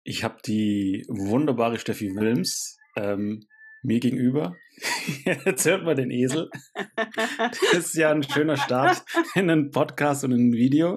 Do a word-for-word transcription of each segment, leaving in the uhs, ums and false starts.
Ich habe die wunderbare Steffi Wilms ähm, mir gegenüber. Jetzt hört man den Esel. Das ist ja ein schöner Start in einen Podcast und in ein Video.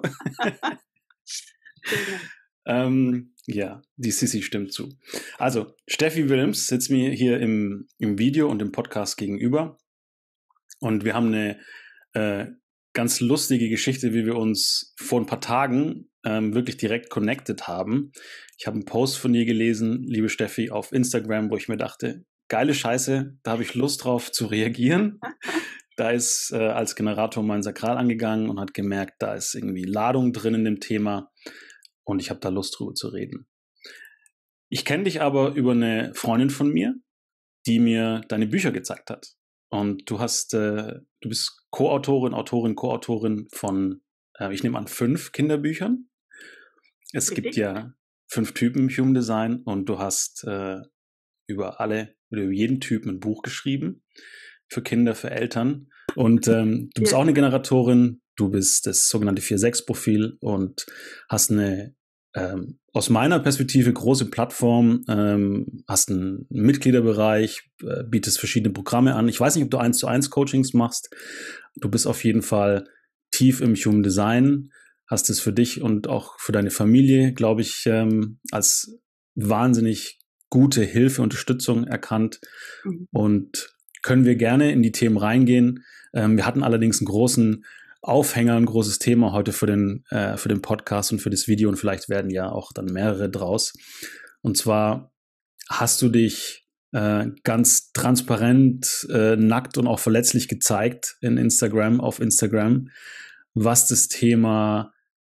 ähm, ja, die Sissi stimmt zu. Also, Steffi Wilms sitzt mir hier im, im Video und im Podcast gegenüber. Und wir haben eine äh, ganz lustige Geschichte, wie wir uns vor ein paar Tagen ähm, wirklich direkt connected haben. Ich habe einen Post von dir gelesen, liebe Steffi, auf Instagram, wo ich mir dachte, geile Scheiße, da habe ich Lust drauf zu reagieren. Da ist äh, als Generator mein Sakral angegangen und hat gemerkt, da ist irgendwie Ladung drin in dem Thema und ich habe da Lust drüber zu reden. Ich kenne dich aber über eine Freundin von mir, die mir deine Bücher gezeigt hat. Und du hast, äh, du bist Co-Autorin, Autorin, Co-Autorin von, äh, ich nehme an, fünf Kinderbüchern. Es Richtig. gibt ja fünf Typen Human Design und du hast äh, über alle, oder über jeden Typen ein Buch geschrieben. Für Kinder, für Eltern. Und ähm, du bist Ja. auch eine Generatorin. Du bist das sogenannte vier sechs Profil und hast eine ähm, aus meiner Perspektive große Plattform, ähm, hast einen Mitgliederbereich, äh, bietest verschiedene Programme an. Ich weiß nicht, ob du eins zu eins Coachings machst. Du bist auf jeden Fall tief im Human Design, hast es für dich und auch für deine Familie, glaube ich, ähm, als wahnsinnig gute Hilfe, Unterstützung erkannt. Mhm. Und können wir gerne in die Themen reingehen. Ähm, wir hatten allerdings einen großen Aufhänger, ein großes Thema heute für den, äh, für den Podcast und für das Video und vielleicht werden ja auch dann mehrere draus. Und zwar hast du dich äh, ganz transparent, äh, nackt und auch verletzlich gezeigt in Instagram, auf Instagram, was das Thema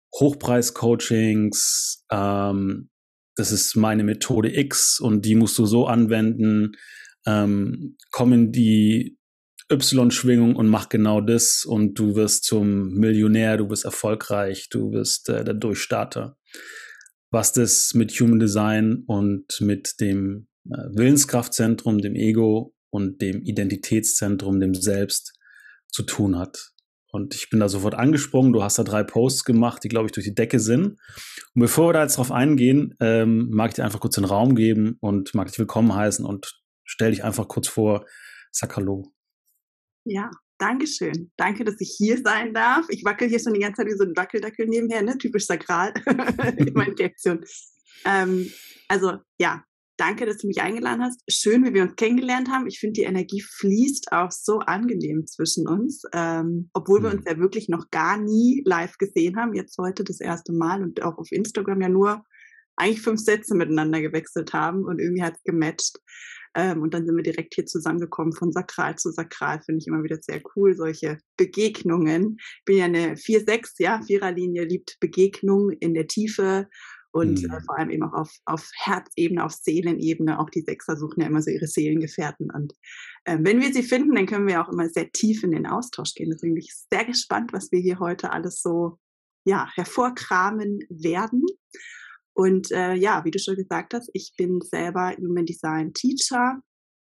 Hochpreis-Coachings, ähm, das ist meine Methode X und die musst du so anwenden, ähm, komm in die Y-Schwingung und mach genau das und du wirst zum Millionär, du wirst erfolgreich, du wirst äh, der Durchstarter. Was das mit Human Design und mit dem äh, Willenskraftzentrum, dem Ego und dem Identitätszentrum, dem Selbst zu tun hat. Und ich bin da sofort angesprungen. Du hast da drei Posts gemacht, die, glaube ich, durch die Decke sind. Und bevor wir da jetzt drauf eingehen, ähm, mag ich dir einfach kurz den Raum geben und mag dich willkommen heißen und stell dich einfach kurz vor, sag Hallo. Ja, danke schön. Danke, dass ich hier sein darf. Ich wackel hier schon die ganze Zeit wie so ein Wackeldackel nebenher, ne? Typisch sakral in meinen Reaktionen. Ähm, also ja, danke, dass du mich eingeladen hast. Schön, wie wir uns kennengelernt haben. Ich finde, die Energie fließt auch so angenehm zwischen uns, ähm, obwohl wir uns ja wirklich noch gar nie live gesehen haben. Jetzt heute das erste Mal und auch auf Instagram ja nur eigentlich fünf Sätze miteinander gewechselt haben und irgendwie hat es gematcht. Ähm, und dann sind wir direkt hier zusammengekommen, von Sakral zu Sakral, finde ich immer wieder sehr cool, solche Begegnungen. Ich bin ja eine vier sechs, ja, Viererlinie liebt Begegnung in der Tiefe und Hm. äh, vor allem eben auch auf, auf Herzebene, auf Seelenebene. Auch die Sechser suchen ja immer so ihre Seelengefährten. Und äh, wenn wir sie finden, dann können wir auch immer sehr tief in den Austausch gehen. Deswegen bin ich sehr gespannt, was wir hier heute alles so ja, hervorkramen werden. Und äh, ja, wie du schon gesagt hast, ich bin selber Human Design Teacher.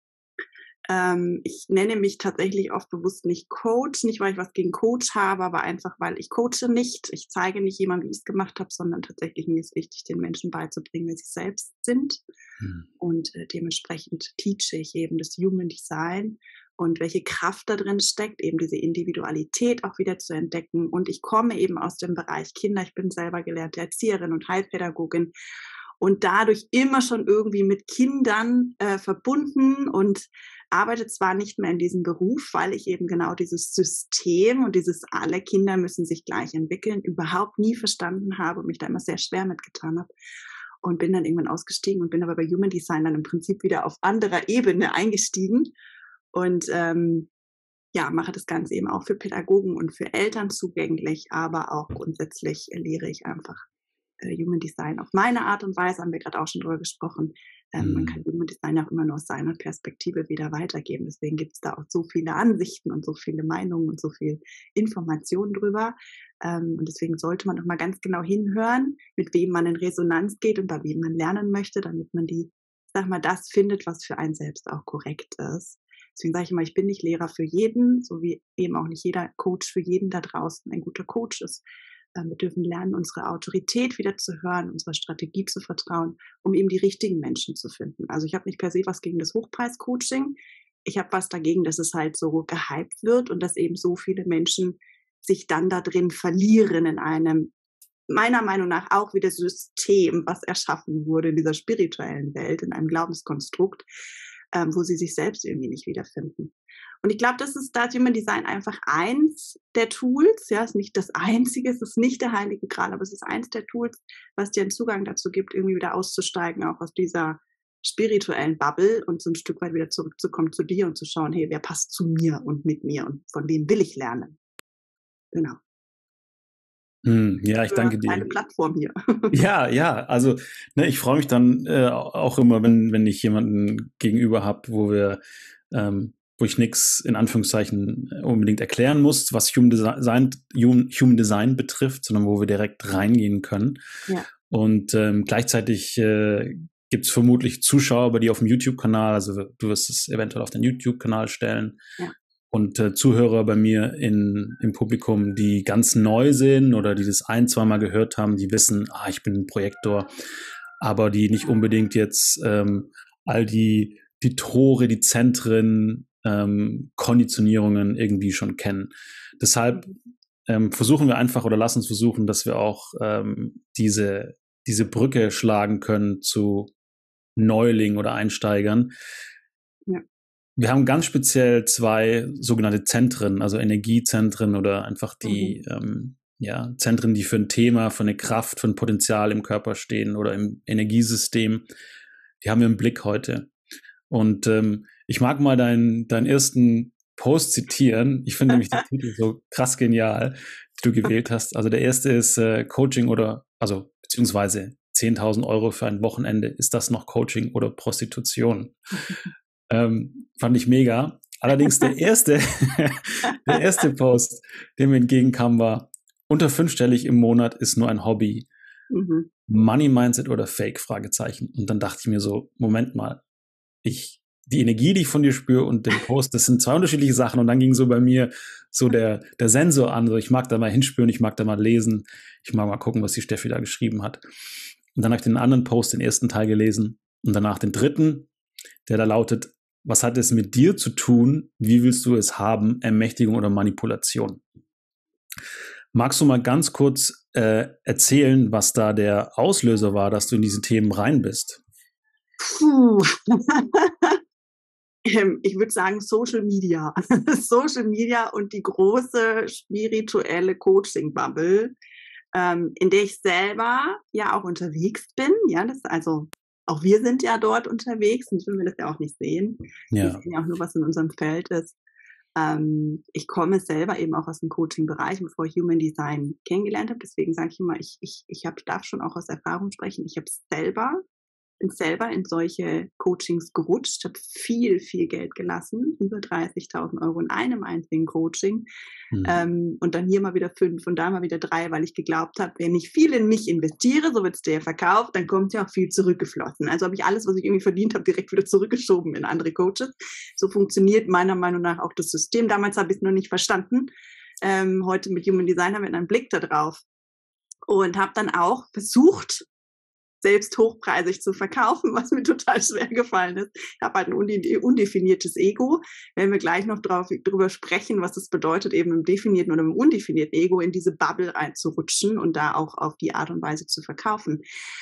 Ähm, ich nenne mich tatsächlich oft bewusst nicht Coach, nicht weil ich was gegen Coach habe, aber einfach weil ich coache nicht. Ich zeige nicht jemandem, wie ich es gemacht habe, sondern tatsächlich mir ist wichtig, den Menschen beizubringen, wer sie selbst sind. Hm. Und äh, dementsprechend teache ich eben das Human Design und welche Kraft da drin steckt, eben diese Individualität auch wieder zu entdecken. Und ich komme eben aus dem Bereich Kinder. Ich bin selber gelernte Erzieherin und Heilpädagogin und dadurch immer schon irgendwie mit Kindern äh, verbunden und arbeite zwar nicht mehr in diesem Beruf, weil ich eben genau dieses System und dieses alle Kinder müssen sich gleich entwickeln überhaupt nie verstanden habe und mich da immer sehr schwer mitgetan habe. Und bin dann irgendwann ausgestiegen und bin aber bei Human Design dann im Prinzip wieder auf anderer Ebene eingestiegen und ähm, ja, mache das Ganze eben auch für Pädagogen und für Eltern zugänglich, aber auch grundsätzlich lehre ich einfach äh, Human Design auf meine Art und Weise, haben wir gerade auch schon drüber gesprochen. Ähm, hm. Man kann Human Design auch immer nur aus seiner Perspektive wieder weitergeben. Deswegen gibt es da auch so viele Ansichten und so viele Meinungen und so viel Informationen drüber. Ähm, und deswegen sollte man auch mal ganz genau hinhören, mit wem man in Resonanz geht und bei wem man lernen möchte, damit man die, sag mal, das findet, was für einen selbst auch korrekt ist. Deswegen sage ich immer, ich bin nicht Lehrer für jeden, so wie eben auch nicht jeder Coach für jeden da draußen ein guter Coach ist. ähm, wir dürfen lernen, unsere Autorität wieder zu hören, unserer Strategie zu vertrauen, um eben die richtigen Menschen zu finden. Also ich habe nicht per se was gegen das Hochpreis-Coaching. Ich habe was dagegen, dass es halt so gehypt wird und dass eben so viele Menschen sich dann da drin verlieren in einem, meiner Meinung nach auch wieder System, was erschaffen wurde in dieser spirituellen Welt, in einem Glaubenskonstrukt, ähm, wo sie sich selbst irgendwie nicht wiederfinden. Und ich glaube, das ist da Human Design einfach eins der Tools, ja, ist nicht das einzige, es ist nicht der heilige Gral, aber es ist eins der Tools, was dir einen Zugang dazu gibt, irgendwie wieder auszusteigen, auch aus dieser spirituellen Bubble und so ein Stück weit wieder zurückzukommen zu dir und zu schauen, hey, wer passt zu mir und mit mir und von wem will ich lernen? Genau. Hm, ja, ich danke dir. Eine Plattform hier. Ja, ja, also ne, ich freue mich dann äh, auch immer, wenn, wenn ich jemanden gegenüber habe, wo wir, ähm, wo ich nichts in Anführungszeichen unbedingt erklären muss, was Human Design, Human Design betrifft, sondern wo wir direkt reingehen können. Ja. Und ähm, gleichzeitig äh, gibt es vermutlich Zuschauer bei dir auf dem YouTube-Kanal, also du wirst es eventuell auf den YouTube-Kanal stellen. Ja. Und äh, Zuhörer bei mir in, im Publikum, die ganz neu sind oder die das ein, zwei Mal gehört haben, die wissen, ah, ich bin ein Projektor, aber die nicht unbedingt jetzt ähm, all die, die Tore, die Zentren, ähm, Konditionierungen irgendwie schon kennen. Deshalb ähm, versuchen wir einfach oder lass uns versuchen, dass wir auch ähm, diese, diese Brücke schlagen können zu Neulingen oder Einsteigern. Ja. Wir haben ganz speziell zwei sogenannte Zentren, also Energiezentren oder einfach die mhm. ähm, ja, Zentren, die für ein Thema, für eine Kraft, für ein Potenzial im Körper stehen oder im Energiesystem. Die haben wir im Blick heute. Und ähm, ich mag mal deinen, deinen ersten Post zitieren. Ich finde nämlich den Titel so krass genial, den du gewählt hast. Also der erste ist äh, Coaching oder, also beziehungsweise zehntausend Euro für ein Wochenende. Ist das noch Coaching oder Prostitution? Ähm, fand ich mega. Allerdings der erste, der erste Post, der mir entgegenkam, war, unter fünfstellig im Monat ist nur ein Hobby. Mhm. Money Mindset oder Fake? Fragezeichen. Und dann dachte ich mir so, Moment mal, ich, die Energie, die ich von dir spüre und den Post, das sind zwei unterschiedliche Sachen. Und dann ging so bei mir so der, der Sensor an. So, ich mag da mal hinspüren, ich mag da mal lesen, ich mag mal gucken, was die Steffi da geschrieben hat. Und dann habe ich den anderen Post, den ersten Teil gelesen und danach den dritten, der da lautet, was hat es mit dir zu tun? Wie willst du es haben? Ermächtigung oder Manipulation? Magst du mal ganz kurz äh, erzählen, was da der Auslöser war, dass du in diese Themen rein bist? Puh. Ich würde sagen Social Media. Social Media und die große spirituelle Coaching-Bubble, ähm, in der ich selber ja auch unterwegs bin. Ja, das also auch wir sind ja dort unterwegs, sonst würden wir das ja auch nicht sehen. Ja. Wir sehen ja auch nur, was in unserem Feld ist. Ähm, ich komme selber eben auch aus dem Coaching-Bereich, bevor ich Human Design kennengelernt habe. Deswegen sage ich immer, ich, ich, ich hab, darf schon auch aus Erfahrung sprechen. Ich habe selber bin selber in solche Coachings gerutscht, habe viel, viel Geld gelassen, über dreißigtausend Euro in einem einzigen Coaching mhm. ähm, und dann hier mal wieder fünf und da mal wieder drei, weil ich geglaubt habe, wenn ich viel in mich investiere, so wird es dir verkauft, dann kommt ja auch viel zurückgeflossen. Also habe ich alles, was ich irgendwie verdient habe, direkt wieder zurückgeschoben in andere Coaches. So funktioniert meiner Meinung nach auch das System. Damals habe ich es noch nicht verstanden. Ähm, heute mit Human Design haben wir einen Blick da drauf und habe dann auch versucht, selbst hochpreisig zu verkaufen, was mir total schwer gefallen ist. Ich habe halt ein undefiniertes Ego. Wenn wir gleich noch drauf, drüber sprechen, was es bedeutet, eben im definierten oder im undefinierten Ego in diese Bubble reinzurutschen und da auch auf die Art und Weise zu verkaufen.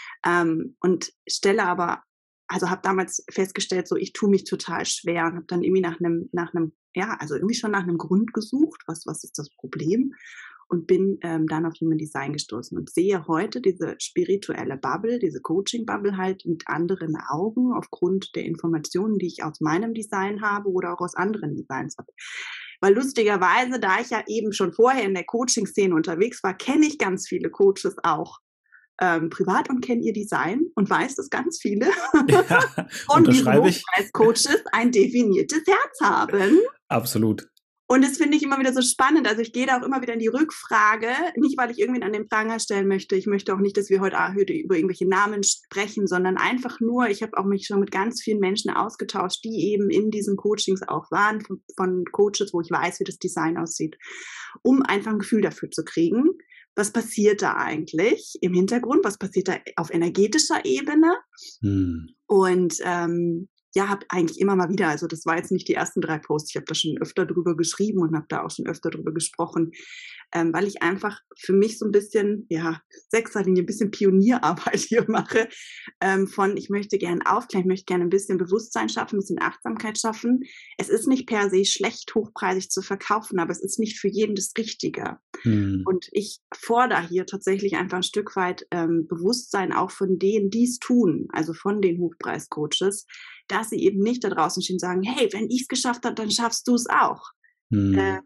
Ähm, und stelle aber, also habe damals festgestellt, so ich tue mich total schwer und habe dann irgendwie nach einem, nach einem, ja, also irgendwie schon nach einem Grund gesucht, was, was ist das Problem? Und bin ähm, dann auf Human Design gestoßen und sehe heute diese spirituelle Bubble, diese Coaching-Bubble halt mit anderen Augen aufgrund der Informationen, die ich aus meinem Design habe oder auch aus anderen Designs habe. Weil lustigerweise, da ich ja eben schon vorher in der Coaching-Szene unterwegs war, kenne ich ganz viele Coaches auch ähm, privat und kenne ihr Design und weiß, dass ganz viele ja, von diesen Hochpreis-Coaches ein definiertes Herz haben. Absolut. Und das finde ich immer wieder so spannend. Also ich gehe da auch immer wieder in die Rückfrage, nicht weil ich irgendwen an den Pranger stellen möchte. Ich möchte auch nicht, dass wir heute über irgendwelche Namen sprechen, sondern einfach nur, ich habe auch mich schon mit ganz vielen Menschen ausgetauscht, die eben in diesen Coachings auch waren, von, von Coaches, wo ich weiß, wie das Design aussieht, um einfach ein Gefühl dafür zu kriegen. was passiert da eigentlich im Hintergrund, was passiert da auf energetischer Ebene. Hm. Und ähm, ja, habe eigentlich immer mal wieder, also das war jetzt nicht die ersten drei Posts, ich habe da schon öfter drüber geschrieben und habe da auch schon öfter drüber gesprochen, ähm, weil ich einfach für mich so ein bisschen, ja, Sechserlinie, ein bisschen Pionierarbeit hier mache, ähm, von ich möchte gerne aufklären, ich möchte gerne ein bisschen Bewusstsein schaffen, ein bisschen Achtsamkeit schaffen. Es ist nicht per se schlecht, hochpreisig zu verkaufen, aber es ist nicht für jeden das Richtige. Hm. Und ich fordere hier tatsächlich einfach ein Stück weit ähm, Bewusstsein auch von denen, die es tun, also von den Hochpreiscoaches, dass sie eben nicht da draußen stehen und sagen, hey, wenn ich es geschafft habe, dann schaffst du es auch. Hm. Äh,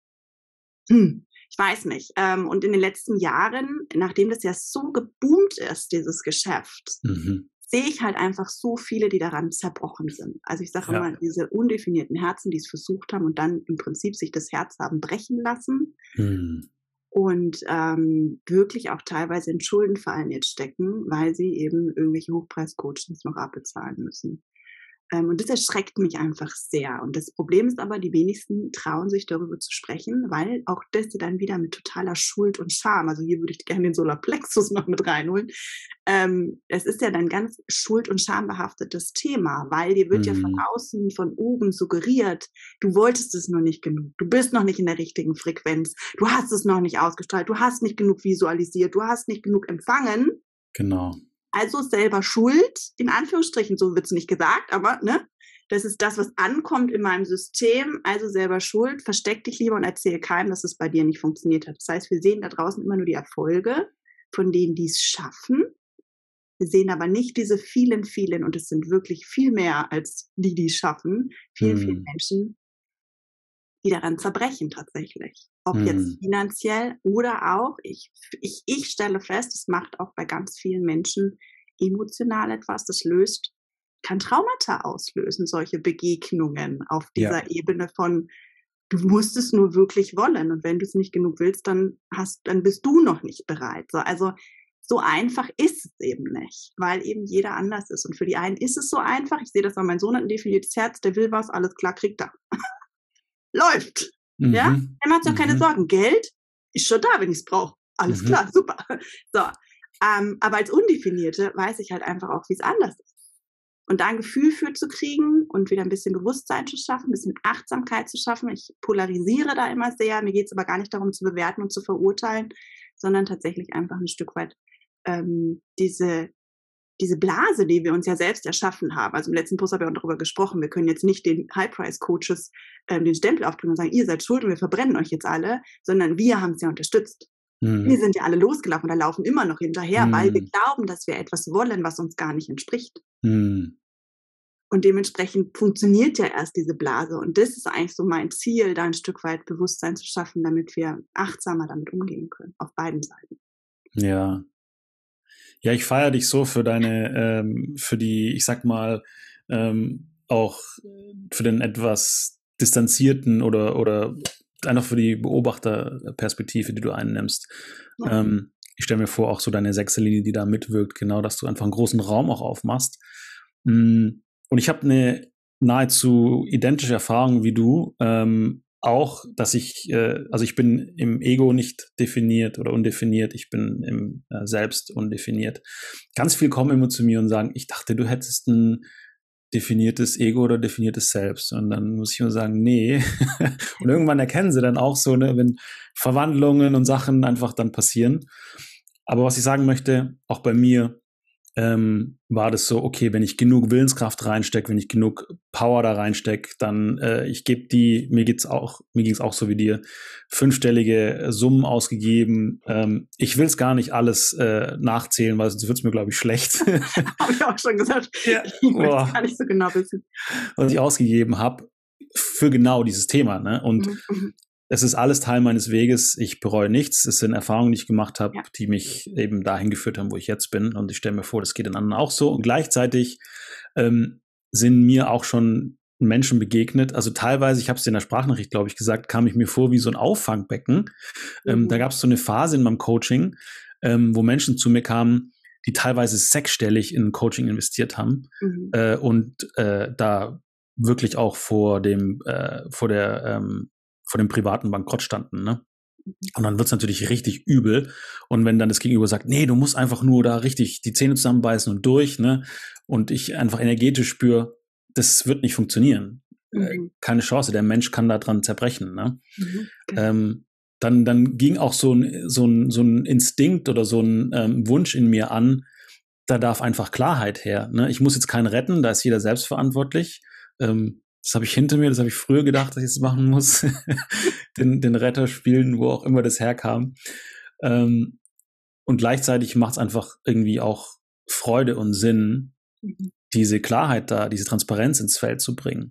hm, ich weiß nicht. Ähm, und in den letzten Jahren, nachdem das ja so geboomt ist, dieses Geschäft, mhm. sehe ich halt einfach so viele, die daran zerbrochen sind. Also ich sage ja. immer, diese undefinierten Herzen, die es versucht haben und dann im Prinzip sich das Herz haben brechen lassen. Hm. Und ähm, wirklich auch teilweise in Schuldenfallen jetzt stecken, weil sie eben irgendwelche Hochpreiscoaches noch abbezahlen müssen. Ähm, und das erschreckt mich einfach sehr. Und das Problem ist aber, die wenigsten trauen sich darüber zu sprechen, weil auch das dann wieder mit totaler Schuld und Scham, also hier würde ich gerne den Solarplexus noch mit reinholen, ähm, es ist ja dann ganz schuld- und schambehaftetes Thema, weil dir wird mhm. ja von außen, von oben suggeriert, du wolltest es noch nicht genug, du bist noch nicht in der richtigen Frequenz, du hast es noch nicht ausgestrahlt, du hast nicht genug visualisiert, du hast nicht genug empfangen. Genau. Also selber schuld, in Anführungsstrichen, so wird es nicht gesagt, aber ne, das ist das, was ankommt in meinem System, also selber schuld, versteck dich lieber und erzähl keinem, dass es bei dir nicht funktioniert hat. Das heißt, wir sehen da draußen immer nur die Erfolge von denen, die es schaffen. Wir sehen aber nicht diese vielen, vielen, und es sind wirklich viel mehr als die, die es schaffen, vielen, hm. vielen Menschen, die daran zerbrechen tatsächlich. Ob hm. jetzt finanziell oder auch, ich, ich, ich stelle fest, es macht auch bei ganz vielen Menschen emotional etwas, das löst, kann Traumata auslösen, solche Begegnungen auf dieser ja. Ebene von, du musst es nur wirklich wollen und wenn du es nicht genug willst, dann hast, dann bist du noch nicht bereit. So, also so einfach ist es eben nicht, weil eben jeder anders ist und für die einen ist es so einfach, ich sehe das an meinem Sohn, hat ein definiertes Herz, der will was, alles klar, kriegt er. Läuft. Mhm. Ja? Er macht sich auch mhm. keine Sorgen. Geld ist schon da, wenn ich es brauche. Alles mhm. klar, super. So. Ähm, aber als Undefinierte weiß ich halt einfach auch, wie es anders ist. Und da ein Gefühl für zu kriegen und wieder ein bisschen Bewusstsein zu schaffen, ein bisschen Achtsamkeit zu schaffen. Ich polarisiere da immer sehr. Mir geht es aber gar nicht darum, zu bewerten und zu verurteilen, sondern tatsächlich einfach ein Stück weit ähm, diese diese Blase, die wir uns ja selbst erschaffen haben, also im letzten Post habe ich auch darüber gesprochen, wir können jetzt nicht den High-Price-Coaches ähm, den Stempel aufdrücken und sagen, ihr seid schuld und wir verbrennen euch jetzt alle, sondern wir haben es ja unterstützt. Mhm. Wir sind ja alle losgelaufen oder laufen immer noch hinterher, mhm. weil wir glauben, dass wir etwas wollen, was uns gar nicht entspricht. Mhm. Und dementsprechend funktioniert ja erst diese Blase. Und das ist eigentlich so mein Ziel, da ein Stück weit Bewusstsein zu schaffen, damit wir achtsamer damit umgehen können, auf beiden Seiten. Ja. Ja, ich feiere dich so für deine, ähm, für die, ich sag mal, ähm, auch für den etwas distanzierten oder, oder einfach für die Beobachterperspektive, die du einnimmst. Ja. Ähm, ich stelle mir vor, auch so deine Sechserlinie, die da mitwirkt, genau, dass du einfach einen großen Raum auch aufmachst. Und ich habe eine nahezu identische Erfahrung wie du, ähm, auch, dass ich, äh, also ich bin im Ego nicht definiert oder undefiniert, ich bin im äh, Selbst undefiniert. Ganz viel kommen immer zu mir und sagen, ich dachte, du hättest ein definiertes Ego oder definiertes Selbst. Und dann muss ich immer sagen, nee. Und irgendwann erkennen sie dann auch so, ne, wenn Verwandlungen und Sachen einfach dann passieren. Aber was ich sagen möchte, auch bei mir, Ähm, war das so, okay, wenn ich genug Willenskraft reinstecke, wenn ich genug Power da reinstecke, dann äh, ich gebe die, mir geht's auch, mir ging's auch so wie dir, fünfstellige Summen ausgegeben. Ähm, ich will es gar nicht alles äh, nachzählen, weil sonst wird's mir, glaube ich, schlecht. Habe ich auch schon gesagt. Ja. Ich will es gar nicht so genau wissen. Was ich ausgegeben habe für genau dieses Thema, ne? Und mhm. es ist alles Teil meines Weges. Ich bereue nichts. Es sind Erfahrungen, die ich gemacht habe, ja. die mich eben dahin geführt haben, wo ich jetzt bin. Und ich stelle mir vor, das geht den anderen auch so. Und gleichzeitig ähm, sind mir auch schon Menschen begegnet. Also teilweise, ich habe es in der Sprachnachricht, glaube ich, gesagt, kam ich mir vor wie so ein Auffangbecken. Mhm. Ähm, da gab es so eine Phase in meinem Coaching, ähm, wo Menschen zu mir kamen, die teilweise sechsstellig in Coaching investiert haben mhm. äh, und äh, da wirklich auch vor dem, äh, vor der ähm, vor dem privaten Bankrott standen, ne? Und dann wird's natürlich richtig übel. Und wenn dann das Gegenüber sagt, nee, du musst einfach nur da richtig die Zähne zusammenbeißen und durch, ne? Und ich einfach energetisch spüre, das wird nicht funktionieren. Mhm. Keine Chance, der Mensch kann da dran zerbrechen, ne? Mhm. Ähm, dann, dann ging auch so ein, so ein, so ein Instinkt oder so ein ähm, Wunsch in mir an, da darf einfach Klarheit her, ne? Ich muss jetzt keinen retten, da ist jeder selbstverantwortlich. Ähm, Das habe ich hinter mir, das habe ich früher gedacht, dass ich es machen muss. den, den Retter spielen, wo auch immer das herkam. Ähm, und gleichzeitig macht es einfach irgendwie auch Freude und Sinn, mhm. diese Klarheit da, diese Transparenz ins Feld zu bringen.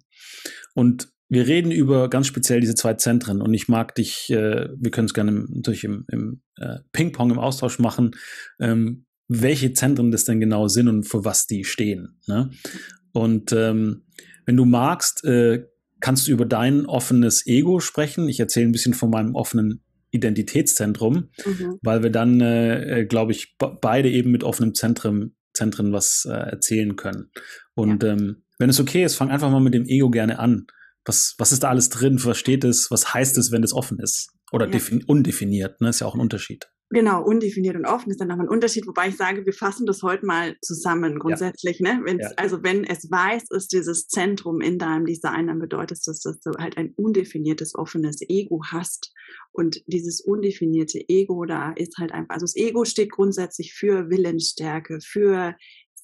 Und wir reden über ganz speziell diese zwei Zentren. Und ich mag dich, äh, wir können es gerne natürlich im, im äh, Ping-Pong im Austausch machen, ähm, welche Zentren das denn genau sind und für was die stehen. Ne? Und ähm, wenn du magst, äh, kannst du über dein offenes Ego sprechen. Ich erzähle ein bisschen von meinem offenen Identitätszentrum, mhm. weil wir dann, äh, glaube ich, b- beide eben mit offenem Zentrum, Zentren was äh, erzählen können. Und ja. ähm, wenn es okay ist, fang einfach mal mit dem Ego gerne an. Was, was ist da alles drin? Was steht es? Was heißt es, wenn es offen ist? Oder ja. defin- undefiniert, ne? Ist ja auch ein Unterschied. Genau, undefiniert und offen ist dann nochmal ein Unterschied, wobei ich sage, wir fassen das heute mal zusammen grundsätzlich. Ja. Ne? Wenn's, ja. Also wenn es weiß ist, dieses Zentrum in deinem Design, dann bedeutet das, dass du halt ein undefiniertes, offenes Ego hast. Und dieses undefinierte Ego, da ist halt einfach, also das Ego steht grundsätzlich für Willensstärke, für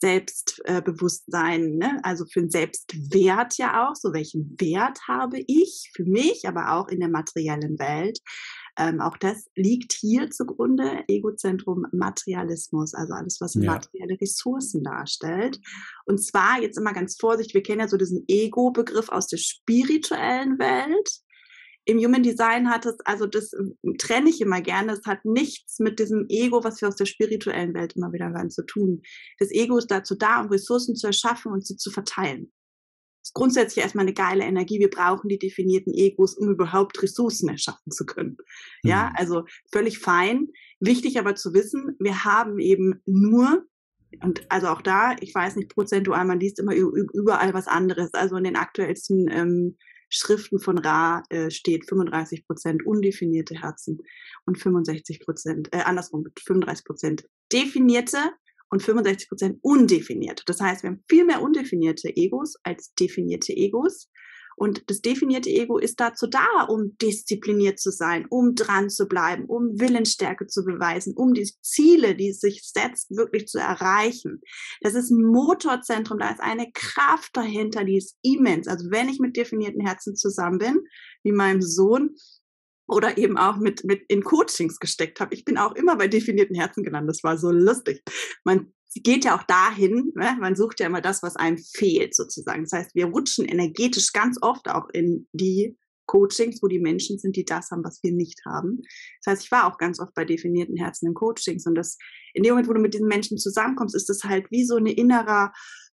Selbstbewusstsein, ne? Also für den Selbstwert ja auch, so welchen Wert habe ich für mich, aber auch in der materiellen Welt. Ähm, auch das liegt hier zugrunde, Egozentrum Materialismus, also alles, was ja. materielle Ressourcen darstellt. Und zwar, jetzt immer ganz vorsichtig, wir kennen ja so diesen Ego-Begriff aus der spirituellen Welt. Im Human Design hat es, also das trenne ich immer gerne, es hat nichts mit diesem Ego, was wir aus der spirituellen Welt immer wieder hören, zu tun. Das Ego ist dazu da, um Ressourcen zu erschaffen und sie zu verteilen. Das ist grundsätzlich erstmal eine geile Energie. Wir brauchen die definierten Egos, um überhaupt Ressourcen erschaffen zu können. Mhm. Ja, also völlig fein. Wichtig aber zu wissen, wir haben eben nur, und also auch da, ich weiß nicht, prozentual, man liest immer überall was anderes. Also in den aktuellsten ähm, Schriften von Ra äh, steht fünfunddreißig Prozent undefinierte Herzen und fünfundsechzig Prozent, äh, andersrum, fünfunddreißig Prozent definierte und fünfundsechzig Prozent undefinierte. Das heißt, wir haben viel mehr undefinierte Egos als definierte Egos. Und das definierte Ego ist dazu da, um diszipliniert zu sein, um dran zu bleiben, um Willensstärke zu beweisen, um die Ziele, die es sich setzt, wirklich zu erreichen. Das ist ein Motorzentrum, da ist eine Kraft dahinter, die ist immens. Also wenn ich mit definierten Herzen zusammen bin, wie meinem Sohn, oder eben auch mit, mit in Coachings gesteckt habe. Ich bin auch immer bei definierten Herzen gelandet. Das war so lustig. Man geht ja auch dahin, ne? Man sucht ja immer das, was einem fehlt sozusagen. Das heißt, wir rutschen energetisch ganz oft auch in die Coachings, wo die Menschen sind, die das haben, was wir nicht haben. Das heißt, ich war auch ganz oft bei definierten Herzen in Coachings und das, in dem Moment, wo du mit diesen Menschen zusammenkommst, ist das halt wie so eine innerer,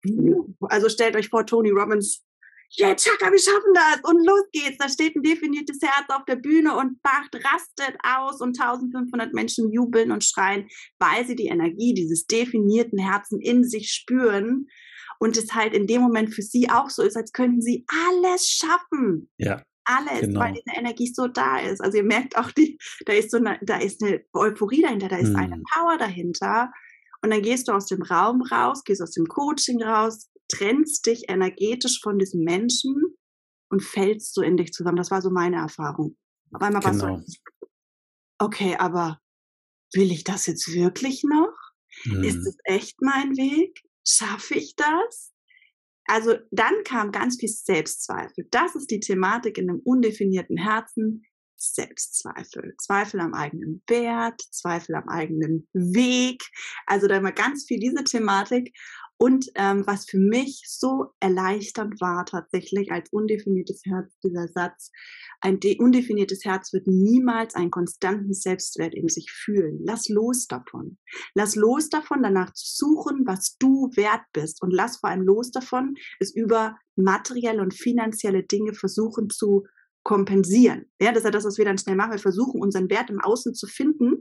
also stellt euch vor, Tony Robbins, yeah, Chaka, wir schaffen das und los geht's. Da steht ein definiertes Herz auf der Bühne und macht, rastet aus und eintausendfünfhundert Menschen jubeln und schreien, weil sie die Energie dieses definierten Herzen in sich spüren und es halt in dem Moment für sie auch so ist, als könnten sie alles schaffen. Ja. Alles, genau. Weil diese Energie so da ist. Also ihr merkt auch, die, da ist so eine, da ist eine Euphorie dahinter, da ist hm. eine Power dahinter. Und dann gehst du aus dem Raum raus, gehst aus dem Coaching raus, trennst dich energetisch von diesem Menschen und fällst so in dich zusammen. Das war so meine Erfahrung. Auf einmal war genau. es so, okay, aber will ich das jetzt wirklich noch? Hm. Ist es echt mein Weg? Schaffe ich das? Also dann kam ganz viel Selbstzweifel. Das ist die Thematik in einem undefinierten Herzen. Selbstzweifel. Zweifel am eigenen Wert, Zweifel am eigenen Weg. Also da immer ganz viel diese Thematik. Und ähm, was für mich so erleichternd war tatsächlich als undefiniertes Herz, dieser Satz, ein undefiniertes Herz wird niemals einen konstanten Selbstwert in sich fühlen. Lass los davon. Lass los davon, danach zu suchen, was du wert bist. Und lass vor allem los davon, es über materielle und finanzielle Dinge versuchen zu kompensieren. Ja, das ist ja das, was wir dann schnell machen. Wir versuchen, unseren Wert im Außen zu finden,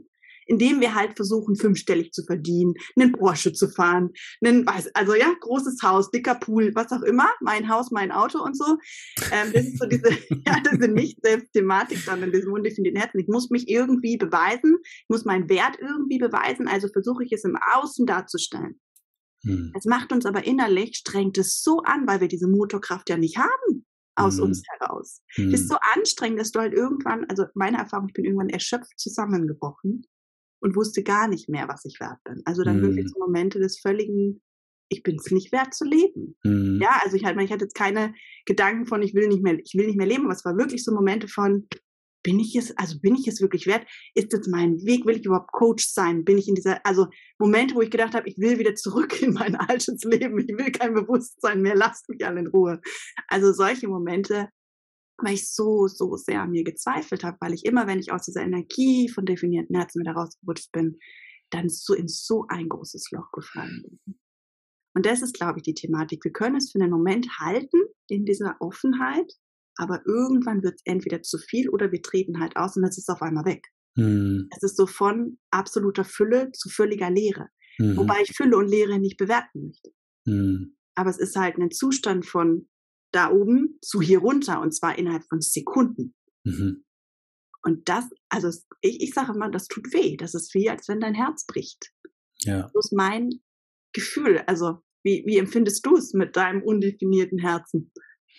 indem wir halt versuchen, fünfstellig zu verdienen, einen Porsche zu fahren, einen, also ja, großes Haus, dicker Pool, was auch immer, mein Haus, mein Auto und so. Ähm, das ist so diese, ja, das sind nicht selbst Thematik, sondern diesem undefinierten Herzen. Ich muss mich irgendwie beweisen, ich muss meinen Wert irgendwie beweisen, also versuche ich es im Außen darzustellen. Hm. Es macht uns aber innerlich, strengt es so an, weil wir diese Motorkraft ja nicht haben aus hm. uns heraus. Hm. Das ist so anstrengend, dass du halt irgendwann, also meine Erfahrung, ich bin irgendwann erschöpft zusammengebrochen und wusste gar nicht mehr, was ich wert bin. Also dann hm. wirklich so Momente des völligen, ich bin es nicht wert zu leben. Hm. Ja, also ich hatte, ich hatte jetzt keine Gedanken von, ich will nicht mehr, ich will nicht mehr leben, aber es war wirklich so Momente von, bin ich es, also bin ich es wirklich wert? Ist das mein Weg? Will ich überhaupt Coach sein? Bin ich in dieser, also Momente, wo ich gedacht habe, ich will wieder zurück in mein altes Leben. Ich will kein Bewusstsein mehr, lasst mich alle in Ruhe. Also solche Momente, weil ich so, so sehr an mir gezweifelt habe, weil ich immer, wenn ich aus dieser Energie von definierten Herzen wieder rausgerutscht bin, dann so in so ein großes Loch gefallen bin. Und das ist, glaube ich, die Thematik. Wir können es für einen Moment halten in dieser Offenheit, aber irgendwann wird es entweder zu viel oder wir treten halt aus und es ist auf einmal weg. Mhm. Es ist so von absoluter Fülle zu völliger Leere. Mhm. Wobei ich Fülle und Leere nicht bewerten möchte. Mhm. Aber es ist halt ein Zustand von da oben zu hier runter und zwar innerhalb von Sekunden. Mhm. Und das, also ich, ich sage immer, das tut weh. Das ist wie, als wenn dein Herz bricht. Ja. Das ist mein Gefühl. Also wie, wie empfindest du es mit deinem undefinierten Herzen?